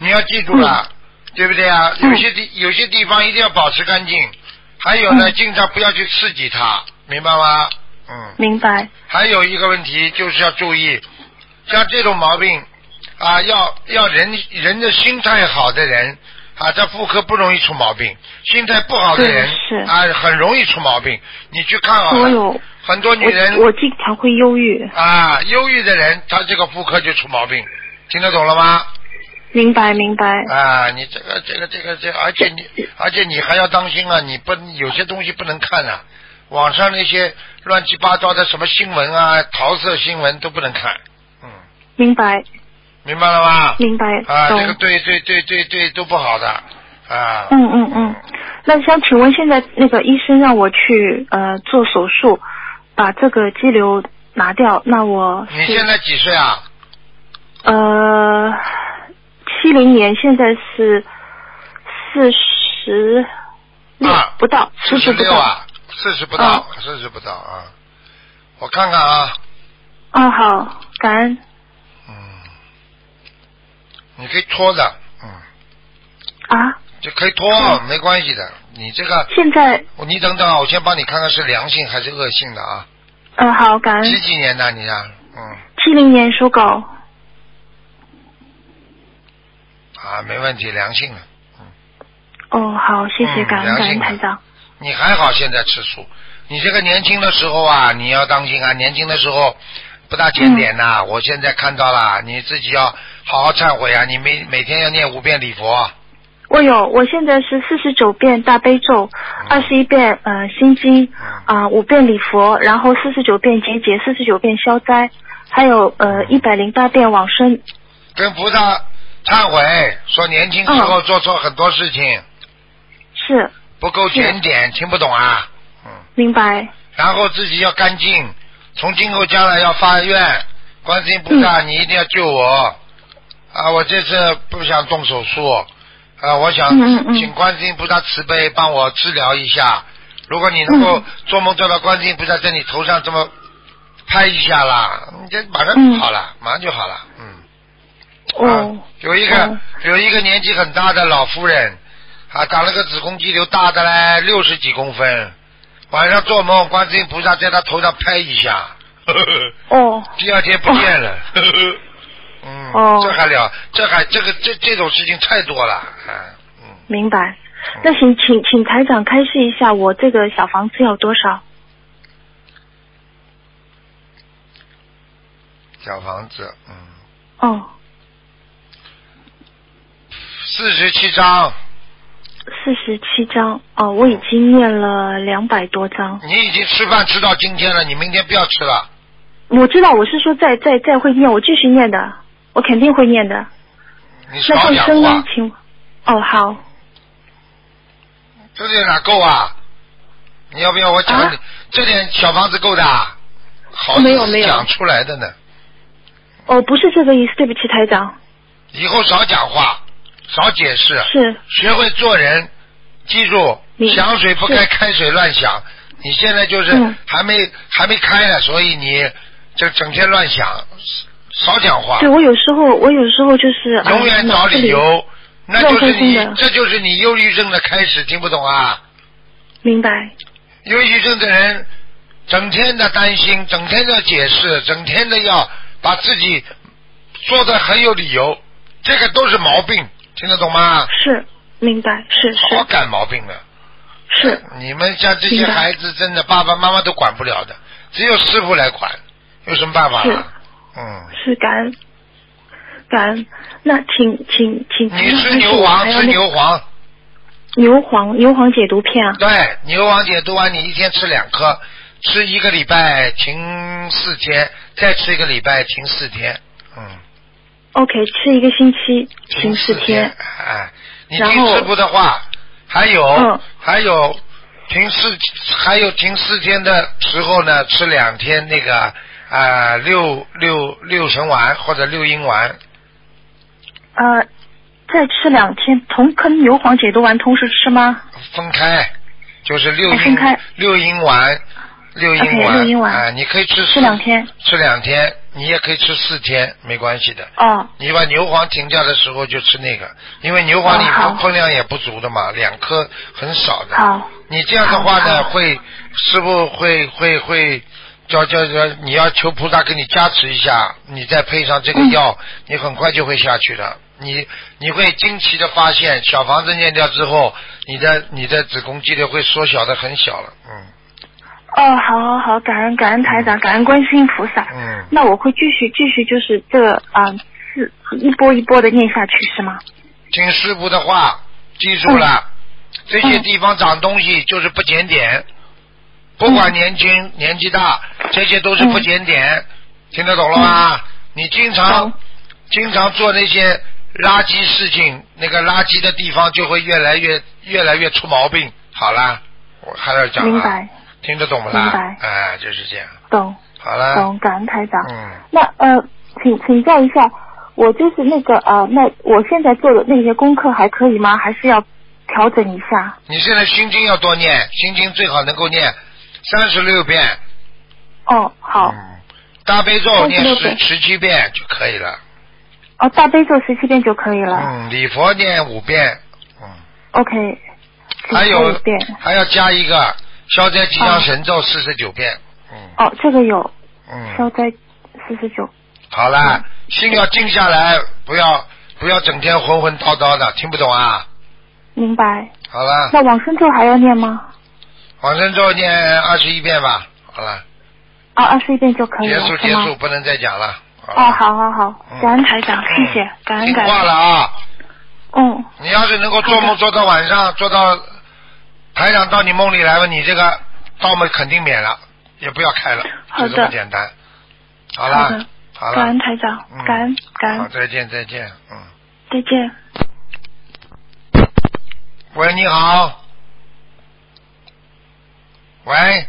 你要记住了，嗯、对不对啊？有些地、嗯、有些地方一定要保持干净，还有呢，嗯、经常不要去刺激它，明白吗？嗯， 明白。 还有一个问题就是要注意，像这种毛病啊，要要人人的心态好的人啊，这妇科不容易出毛病；心态不好的人啊，很容易出毛病。你去看好了， 我有很多女人， 我, 我经常会忧郁啊，忧郁的人，他这个妇科就出毛病，听得懂了吗？ 明白明白。 啊，你这个这个这个这个，而且你而且你还要当心啊，你不有些东西不能看啊。网上那些乱七八糟的什么新闻啊，桃色新闻都不能看。嗯， 明白。 明白了吗？ 明白。 啊，这个对对对对对都不好的啊。 嗯嗯嗯。那想请问，现在那个医生让我去呃做手术，把这个肌瘤拿掉，那我你现在几岁啊？ 呃，七零年，现在是四十六不到， 四十不到。四十不到，四十不到啊！我看看啊。 哦，好，感恩。 嗯，你可以拖的，嗯。 啊？ 就可以拖，嗯、没关系的。你这个现在， 你等等啊，我先帮你看看是良性还是恶性的啊。 嗯，好，感恩。 几几年的你啊？嗯。 七零年属狗。 啊，没问题，良性的。嗯。 哦，好，谢谢，感恩，感恩台长。 你还好，现在吃素。你这个年轻的时候啊，你要当心啊！年轻的时候不大检点呐、啊嗯。我现在看到了，你自己要好好忏悔啊！你每每天要念五遍礼佛。 我有，我现在是四十九遍大悲咒，二十一遍呃心经啊，五、呃、遍礼佛，然后四十九遍结节，四十九遍消灾，还有呃一百零八遍往生。 跟菩萨忏悔，说年轻时候做错很多事情。嗯、 是。 不够检点，听不懂啊？嗯， 明白。 然后自己要干净，从今后将来要发愿，观世音菩萨、嗯，你一定要救我啊！我这次不想动手术啊，我想请观世音菩萨慈悲帮我治疗一下。如果你能够做梦做到观世音菩萨在你头上这么拍一下啦，你这马上好了，嗯、马上就好了。嗯。 哦。 啊、有一个、哦、有一个年纪很大的老夫人。啊，长了个子宫肌瘤，大的嘞，六十几公分。晚上做梦，观世音菩萨在他头上拍一下，呵呵哦， 第二天不见了。哦、呵呵嗯， 哦， 这还了，这还这个这这种事情太多了，嗯嗯。 明白。那请请请台长开示一下，我这个小房子要多少？ 小房子，嗯。 哦。 四十七张。 四十七张哦，我已经念了两百多张。 你已经吃饭吃到今天了，你明天不要吃了。 我知道，我是说再再再会念，我继续念的，我肯定会念的。 你少讲话。 那声音请哦好。 这点哪够啊？你要不要我讲、啊？这点小房子够的，好没有没有讲出来的呢。 哦，不是这个意思，对不起台长。 以后少讲话。少解释， 是学会做人，记住想水不开开水乱想。你现在就是还没、嗯、还没开呢，所以你就整天乱想，少讲话。 对，我有时候我有时候就是永远找理由，那就是你这就是你忧郁症的开始，听不懂啊？ 明白。 忧郁症的人整天的担心，整天的解释，整天的要把自己说的很有理由，这个都是毛病。听得懂吗？ 是，明白，是是。 好感毛病的。 是。 你们像这些孩子，真的爸爸妈妈都管不了的，只有师傅来管，有什么办法啊？嗯。 是感恩，感恩。那请请请。 你吃牛黄，吃牛黄。 牛黄，牛黄解毒片啊。 对，牛黄解毒丸，你一天吃两颗，吃一个礼拜停四天，再吃一个礼拜停四天，嗯。 OK， 吃一个星期，停四天。 哎，你听师傅的话，还有、嗯、还有停四还有停四天的时候呢，吃两天那个啊、呃、六六六神丸或者六阴丸。 呃，再吃两天，同跟牛黄解毒丸同时吃吗？ 分开，就是六阴、哎、六阴丸，六阴丸， okay, 六阴丸， 哎、呃，你可以吃吃两天， 吃两天。 你也可以吃四天，没关系的。 哦。 你把牛黄停掉的时候就吃那个，因为牛黄里面分量也不足的嘛，两颗很少的。 好。 你这样的话呢，会师傅会会会叫叫叫，你要求菩萨给你加持一下，你再配上这个药，嗯、你很快就会下去的。你你会惊奇的发现，小房子念掉之后，你的你的子宫肌瘤会缩小的很小了，嗯。 哦，好好好，感恩感恩台长，感恩观世音菩萨。 嗯。 那我会继续继续就是这个啊，是、呃、一波一波的念下去是吗？ 听师傅的话，记住了，嗯、这些地方长东西就是不检点，嗯、不管年轻、嗯、年纪大，这些都是不检点，嗯、听得懂了吗？嗯、你经常、嗯、经常做那些垃圾事情，那个垃圾的地方就会越来越越来越出毛病。好了，我还要讲啊。 明白。 听得懂不啦？ 明白。 哎，就是这样。 懂。 好了。 懂，感恩台长。 嗯。 那呃，请请教一下，我就是那个呃，那我现在做的那些功课还可以吗？还是要调整一下？ 你现在心经要多念，心经最好能够念三十六遍。 哦，好。 嗯。大悲咒念十十七遍就可以了。 哦，大悲咒十七遍就可以了。 嗯，礼佛念五遍。嗯。 OK。 还有还要加一个。消灾吉祥神咒四十九遍，嗯。 哦，这个有。 嗯。 消灾四十九。 好了，嗯、心要静下来，不要不要整天浑浑叨叨的，听不懂啊？ 明白。 好了。 那往生咒还要念吗？ 往生咒念二十一遍吧，好了。 啊，二十一遍就可以了。 结束结束，不能再讲了。 哦，好好好，感恩台长，嗯、谢谢，感恩感恩。 听话了啊。 嗯。 你要是能够做梦做到晚上，做到。台长到你梦里来了，你这个道门肯定免了，也不要开了，就这么简单。好了， 好的， 好了， 感恩台长， 嗯、 感恩感恩。 好，再见再见，嗯。 再见。 喂，你好。喂。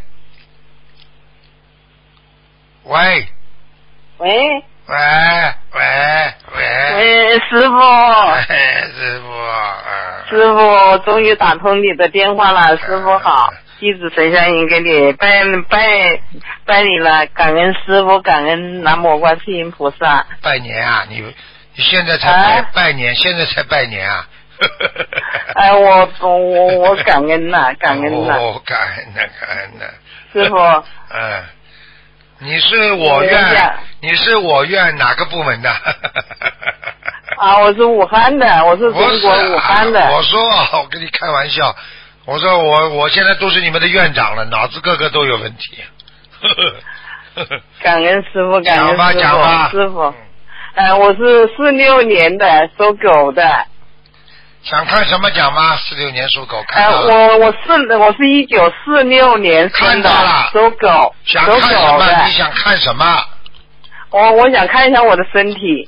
喂。 喂。 喂喂喂。 喂，师傅。 喂，师傅。嗯、 师傅，我终于打通你的电话了，师傅好，弟子陈香英给你拜拜拜你了，感恩师傅，感恩南无观世音菩萨。 拜年啊，你你现在才拜、啊、拜年，现在才拜年啊？ 哎，我我我感恩呐，感恩呐。 哦，感恩呐，感恩呐。 师傅。 嗯。你是我院，你是我院哪个部门的？ 啊，我是武汉的，我是中国武汉的。 啊、我说，我跟你开玩笑，我说我我现在都是你们的院长了，脑子个个都有问题。 感恩师傅，感恩师傅， 讲吧讲吧师傅。嗯、呃，我是四六年的，属狗的。 想看什么讲吗？四六年属狗，看到了。呃，我我是我是一九四六年生的，属狗， 想看什么？你想看什么？ 我我想看一下我的身体。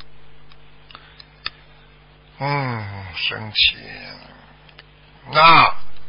嗯，身体。那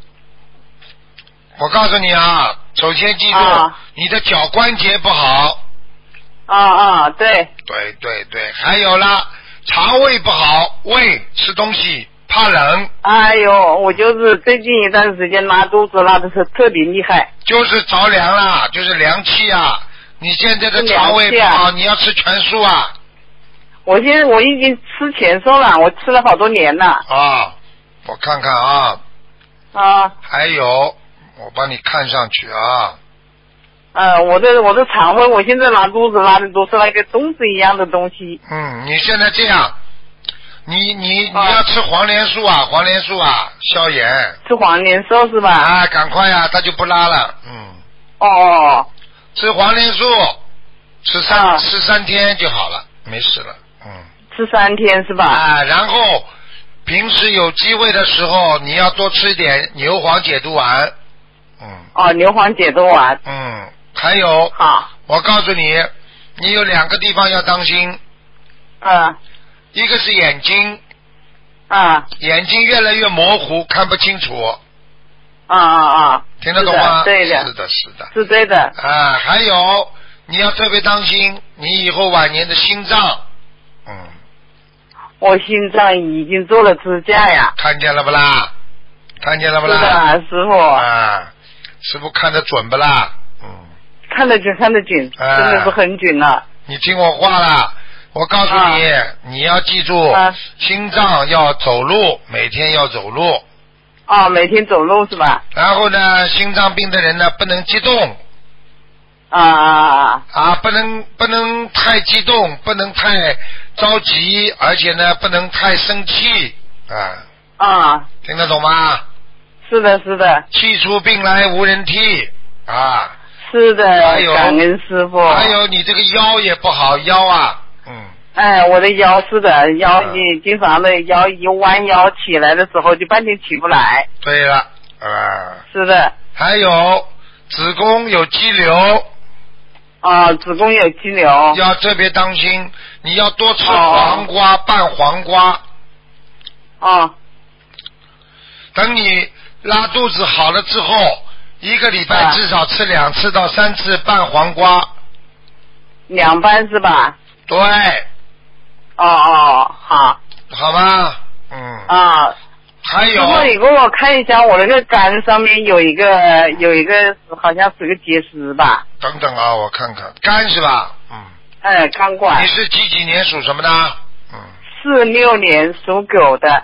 我告诉你啊，首先记住，啊、你的脚关节不好。 啊啊，对。 对对对，还有啦，肠胃不好，胃吃东西。怕冷， 哎呦，我就是最近一段时间拉肚子拉的是特别厉害， 就是着凉啦，就是凉气啊！你现在的肠胃不好，啊、你要吃全素啊！ 我现在我已经吃全素了，我吃了好多年了。 啊，我看看啊。 啊。 还有，我帮你看上去啊。 呃，我的我的肠胃，我现在拉肚子拉的都是那个粽子一样的东西。 嗯，你现在这样。你你你要吃黄连素啊，黄连素啊，消炎。 吃黄连素是吧？ 啊，赶快啊，它就不拉了，嗯。 哦哦。 吃黄连素，吃三、啊、吃三天就好了，没事了，嗯。 吃三天是吧？ 啊，然后平时有机会的时候，你要多吃一点牛黄解毒丸，嗯。 哦，牛黄解毒丸。 嗯，还有。 好。 我告诉你，你有两个地方要当心。 嗯、啊。 一个是眼睛， 啊， 眼睛越来越模糊，看不清楚。 啊啊啊！ 听得懂吗？ 对的， 是的，是的， 是对的。 啊，还有你要特别当心，你以后晚年的心脏。嗯。 我心脏已经做了支架呀。 看见了不啦？看见了不啦？ 是的，师傅。 啊，师傅看得准不啦？嗯。 看得准，看得准， 啊、 真的是很准了。 你听我话了，我告诉你，啊、你要记住，啊、心脏要走路，每天要走路。 哦，每天走路是吧？ 然后呢，心脏病的人呢，不能激动。 啊啊啊！不能不能太激动，不能太着急，而且呢，不能太生气啊。 啊。 听得懂吗？ 是的，是的。 气出病来无人替啊。 是的， 还有感恩师傅。 还有你这个腰也不好，腰啊，嗯。 哎，我的腰是的，腰也经常的腰一弯腰起来的时候就半天起不来。 对了，啊。 是的。 还有子宫有肌瘤。 啊，子宫有肌瘤。 要特别当心，你要多吃黄瓜、哦、拌黄瓜。 哦。 等你拉肚子好了之后，一个礼拜至少吃两次到三次拌黄瓜。 凉拌是吧？ 对。 哦哦，好。 好吧，嗯。 啊。 还有。 师傅，你给我看一下，我那个肝上面有一个有一个好像是个结石吧？ 等等啊，我看看，肝是吧？嗯。 哎，肝管。 你是几几年属什么的？嗯。 四六年属狗的。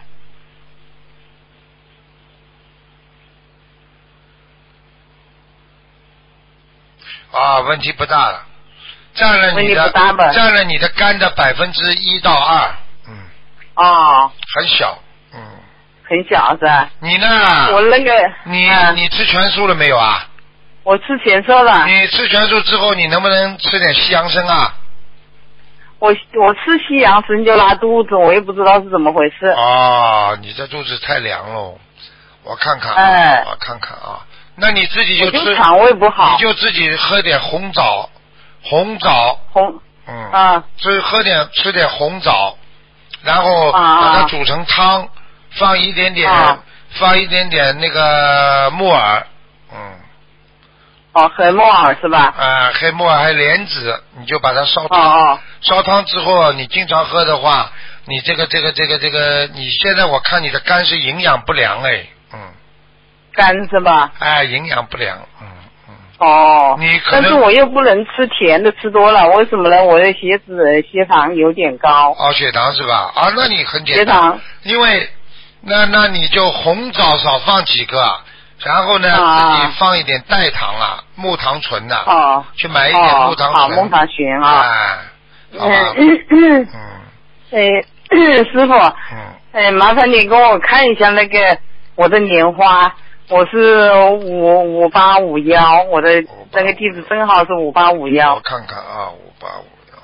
啊，问题不大了，占了你的占了你的肝的百分之一到二，嗯。 哦。 很小，嗯。 很小是吧？ 你呢？ 我那个。 你、嗯、你吃全素了没有啊？ 我吃全素了。 你吃全素之后，你能不能吃点西洋参啊？ 我我吃西洋参就拉肚子，我也不知道是怎么回事。 哦，你这肚子太凉了，我看看， 哎， 我看看啊。那你自己就吃， 就肠胃不好， 你就自己喝点红枣，红枣， 红， 嗯， 啊， 就是喝点吃点红枣，然后把它煮成汤，啊、放一点点、啊，放一点点那个木耳，嗯， 哦，黑木耳是吧？ 啊，黑木耳还有莲子，你就把它烧汤， 哦、 烧汤之后，你经常喝的话，你这个这个这个这个，你现在我看你的肝是营养不良哎，嗯。 肝是吧？ 哎，营养不良，嗯嗯。 哦。 你可能。 但是我又不能吃甜的，吃多了，为什么呢？我的血脂、血糖有点高。 哦，血糖是吧？啊，那你很简单。 血糖。 因为，那那你就红枣少放几个，然后呢， 啊、 自己放一点代糖啦，木糖醇呐。 哦。 去买一点木糖醇。 好、哦，木糖醇啊。 哎。好吧。 嗯嗯。 嗯。 哎，师傅。 嗯。 哎，麻烦你给我看一下那个我的莲花。我是五五八五幺，我的那个地址正好是五八五幺。 我看看啊，五八五幺。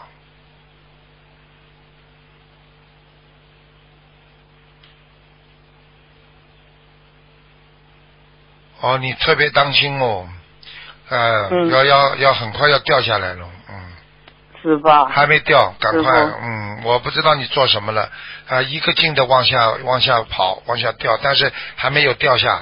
哦，你特别当心哦，呃， 嗯、 要要要很快要掉下来了，嗯。 是吧？ 还没掉，赶快，嗯，我不知道你做什么了，啊、呃，一个劲的往下往下跑，往下掉，但是还没有掉下。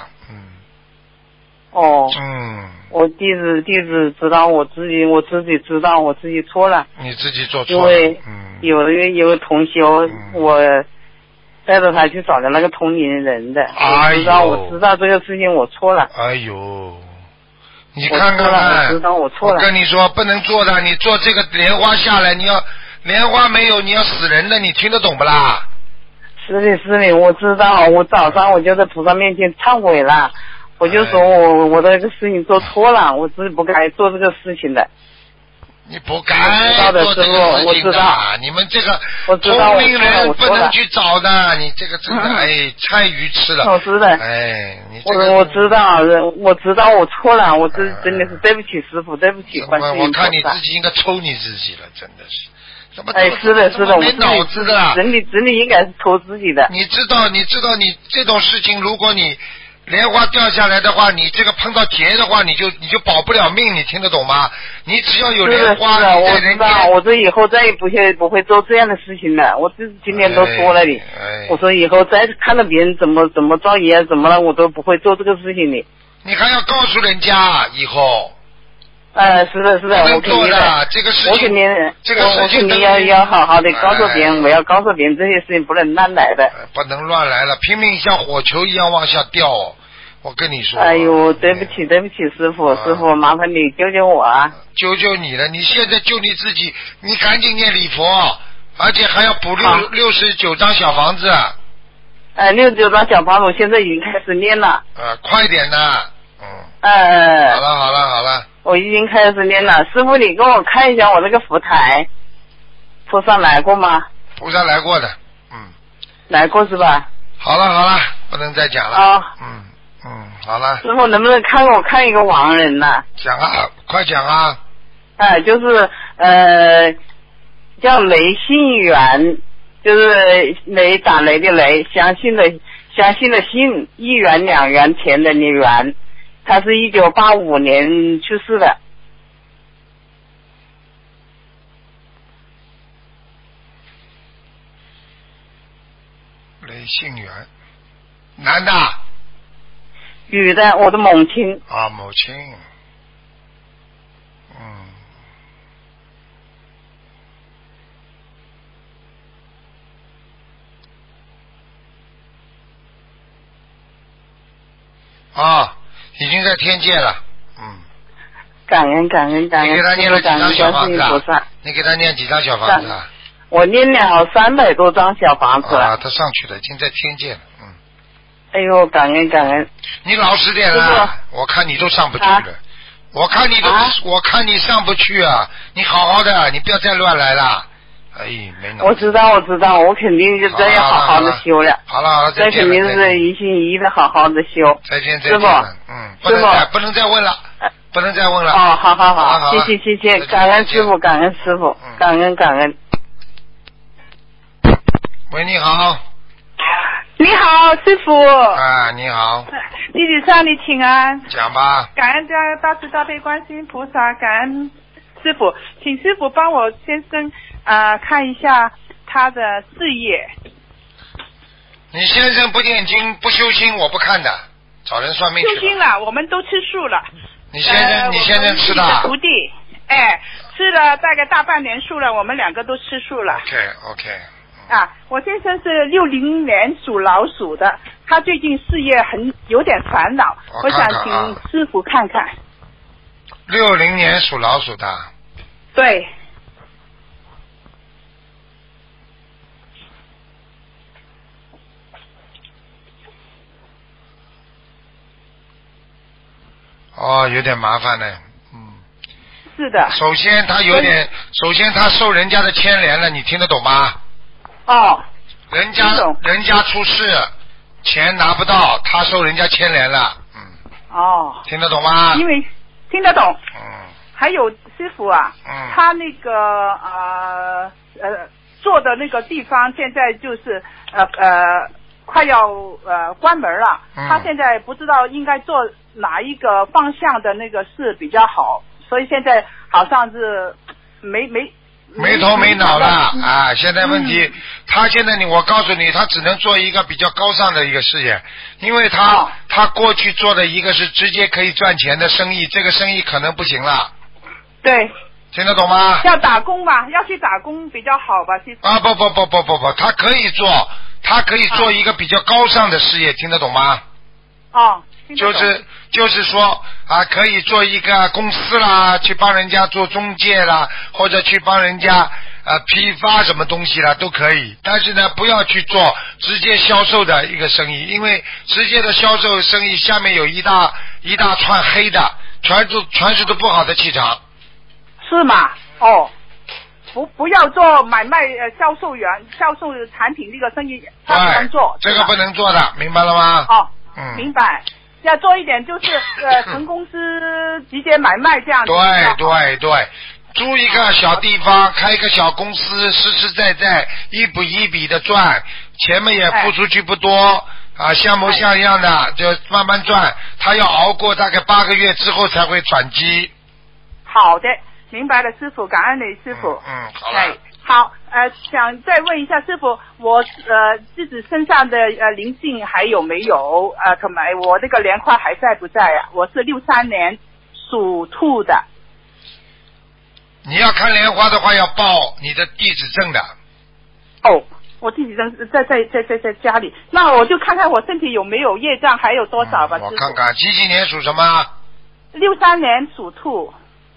哦， 嗯， 我弟子弟子知道我自己，我自己知道我自己错了。 你自己做错了。 因为有一个有个同修， 嗯、 我带着他去找的那个同龄人的， 哎、 我知道我知道这个事情我错了。 哎呦，你看看看， 我知道我错了。 我跟你说不能做的，你做这个莲花下来，你要莲花没有，你要死人的，你听得懂不啦？ 是的，是的，我知道，我早上我就在菩萨面前忏悔了。我就说我我的这个事情做错了，我自己不该做这个事情的。 你不该做这个事情的，你们这个聪明人不能去找的，你这个真的哎太愚痴了。 我知道。 哎，你这个我我知道，我知道我错了，我这真的是对不起师傅，对不起观世音菩萨。 我看你自己应该抽你自己了，真的是。 哎，是的，是的，我没脑子的。 人理人理应该是抽自己的。 你知道，你知道，你这种事情，如果你莲花掉下来的话，你这个碰到劫的话，你就你就保不了命，你听得懂吗？你只要有莲花， 你在人间，我这以后再也不会不会做这样的事情了。我这今天都说了的， 哎、 我说以后再看到别人怎么怎么造业怎么了，我都不会做这个事情的。 你还要告诉人家以后。 呃，是的，是的，我肯定的， 这个事情， 我肯定， 这个事情我肯定要要好好的告诉别人，我要告诉别人这些事情不能乱来的， 不能乱来了，拼命像火球一样往下掉。 我跟你说。 哎呦，对不起，对不起，师傅，啊、师傅，麻烦你救救我啊！ 救救你了！你现在救你自己，你赶紧念礼佛，而且还要补六六十九张小房子。 呃，六十九张小房子，我现在已经开始念了。 呃，快点呐！嗯。 呃。 好了好了好了。 我已经开始念了，师傅，你给我看一下我这个佛台，菩萨来过吗？ 菩萨来过的，嗯。 来过是吧？ 好了好了，不能再讲了。 啊、哦。 嗯嗯，好了。 师傅能不能看我看一个亡人呢？ 讲啊，快讲啊！ 哎，就是呃，叫雷信元，就是雷打雷的雷，相信的相信的信，一元两元钱的元，他是一九八五年去世的。 雷信元，男的。 女的，我的母亲。 啊，母亲。嗯。啊，已经在天界了。嗯。 感恩感恩感恩。 你给他念了几张小房子啊？你给他念几张小房子啊？ 我念了三百多张小房子。 啊，他上去了，已经在天界了。嗯。 哎呦，感恩感恩！ 你老实点了，我看你都上不去了。啊、我看你都、啊，我看你上不去啊！你好好的，你不要再乱来了。哎，没脑子。 我知道，我知道，我肯定就这样好好的修了。 好了好了， 这肯定是一心一意的好好的修。 再见再见。 师傅， 嗯，不能再不能再问了，不能再问了。 哦，好好好， 好谢谢谢谢，感恩师傅，感恩师傅，嗯、感恩感恩。 喂，你好。 你好，师傅。 啊，你好。 弟子向你请安。 讲吧。 感恩大大慈大悲观世音菩萨，感恩师傅，请师傅帮我先生啊、呃、看一下他的事业。 你先生不念经不修心，我不看的，找人算命去。 修心了，我们都吃素了。 你先生，呃、你先生吃的？ 徒弟，哎，吃了大概大半年素了，我们两个都吃素了。 OK OK。 啊，我先生是六零年属老鼠的，他最近事业很有点烦恼， 我看看、 啊、我想请师傅看看。 六零年属老鼠的。 对。 哦，有点麻烦呢。嗯。 是的。 首先他有点，首先他受人家的牵连了，你听得懂吗？ 哦， 人家人家出事，钱拿不到，他受人家牵连了，嗯。 哦。 听得懂吗？ 因为听得懂。 嗯。 还有师傅啊， 嗯， 他那个呃呃做的那个地方现在就是呃呃快要呃关门了， 嗯， 他现在不知道应该做哪一个方向的那个事比较好，所以现在好像是没没。 没头没脑了啊！现在问题，嗯、他现在你，我告诉你，他只能做一个比较高尚的一个事业，因为他、哦、他过去做的一个是直接可以赚钱的生意，这个生意可能不行了。 对。 听得懂吗？ 要打工吧，要去打工比较好吧，其实。 啊不不不不不不，他可以做，他可以做一个比较高尚的事业，听得懂吗？ 哦。 就是就是说啊，可以做一个公司啦，去帮人家做中介啦，或者去帮人家呃批发什么东西啦，都可以。但是呢，不要去做直接销售的一个生意，因为直接的销售生意下面有一大一大串黑的，全是全是都不好的气场。 是吗？哦，不不要做买卖呃销售员销售产品这个生意，他不能做。 这个不能做的，明白了吗？ 哦， 嗯， 明白。要做一点就是呃成公司直接买卖这样子。 对对对，租一个小地方，开一个小公司，实实在在一笔一笔的赚，钱们也付出去不多、哎、啊，像模像样的、哎、就慢慢赚，他要熬过大概八个月之后才会转机。 好的，明白了，师傅，感恩你，师傅。 嗯，嗯好了。 哎好，呃，想再问一下师傅，我呃自己身上的呃灵性还有没有？呃，同埋我那个莲花还在不在啊？我是六三年属兔的。 你要看莲花的话，要报你的地址证的。 哦， 我自己在在在在在在家里，那我就看看我身体有没有业障，还有多少吧。 嗯、我看看，几几年属什么？ 六三年属兔。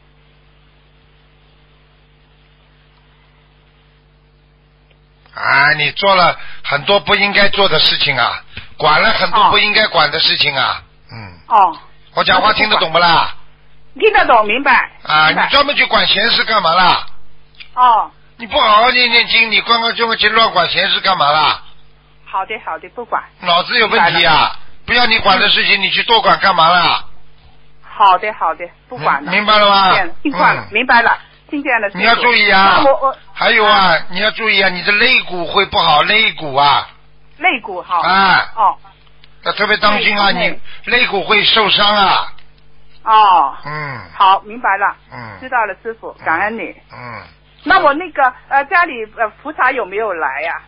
啊，你做了很多不应该做的事情啊，管了很多不应该管的事情啊。哦、嗯。 哦。 我讲话听得懂不啦？ 听得懂，明白。 啊，你专门去管闲事干嘛啦？ 哦。 你不好好念念经，你光光这么去乱管闲事干嘛啦？ 好的，好的，不管。 脑子有问题啊！不要你管的事情，嗯、你去多管干嘛啦？ 好的，好的，不管了。 明白了吗？ 听惯了，嗯、明白了。听见了。 你要注意啊！ 我我还有啊，啊你要注意啊，你的肋骨会不好，肋骨啊。 肋骨好。 啊。 哦。 要特别当心啊！你肋骨会受伤啊。 哦。 嗯。 好，明白了。 嗯。 知道了，师傅，感恩你。 嗯。 那我那个呃家里呃菩萨有没有来呀、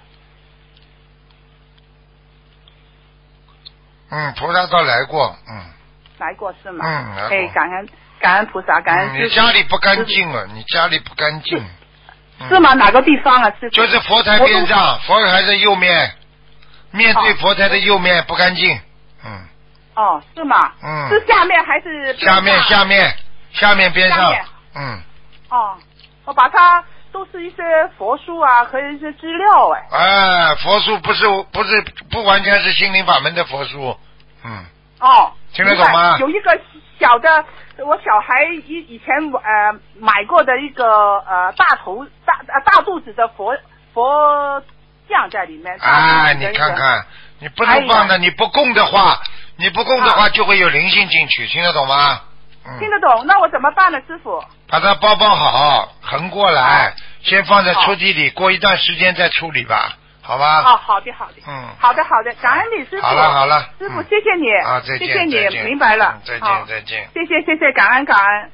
啊？嗯，菩萨倒来过，嗯。 来过是吗？ 嗯，来过。 哎，感恩感恩菩萨，感恩、 嗯。你家里不干净了，你家里不干净。 是, 是吗？哪个地方啊？是。 就是佛台边上，佛台的右面，面对佛台的右面不干净。嗯。 哦，是吗？ 嗯。 是下面还是边上？ 下面下面下面边上。嗯。 哦。我把它都是一些佛书啊和一些资料哎。 哎，佛书不是不是不完全是心灵法门的佛书，嗯。 哦。 听得懂吗？ 有一个小的，我小孩以以前呃买过的一个呃大头大大肚子的佛佛像在里面。 哎，你看看，你不能放的，你不供的话，你不供的话就会有灵性进去，听得懂吗？ 嗯、听得懂，那我怎么办呢，师傅？ 把它包包好，横过来，啊、先放在抽屉里，哦、过一段时间再处理吧，好吧？ 哦，好的，好的， 嗯， 好的，好的，感恩你，师傅。 好了，好了， 师傅，嗯、谢谢你， 啊，再见， 谢谢你， 明白了， 再见，再见， 谢谢，谢谢，感恩，感恩。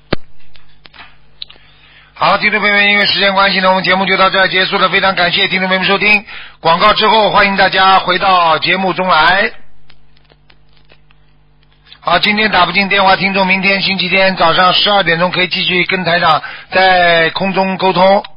好，听众朋友们，因为时间关系呢，我们节目就到这儿结束了，非常感谢听众朋友们收听。广告之后，欢迎大家回到节目中来。好，今天打不进电话，听众明天星期天早上十二点钟可以继续跟台长在空中沟通。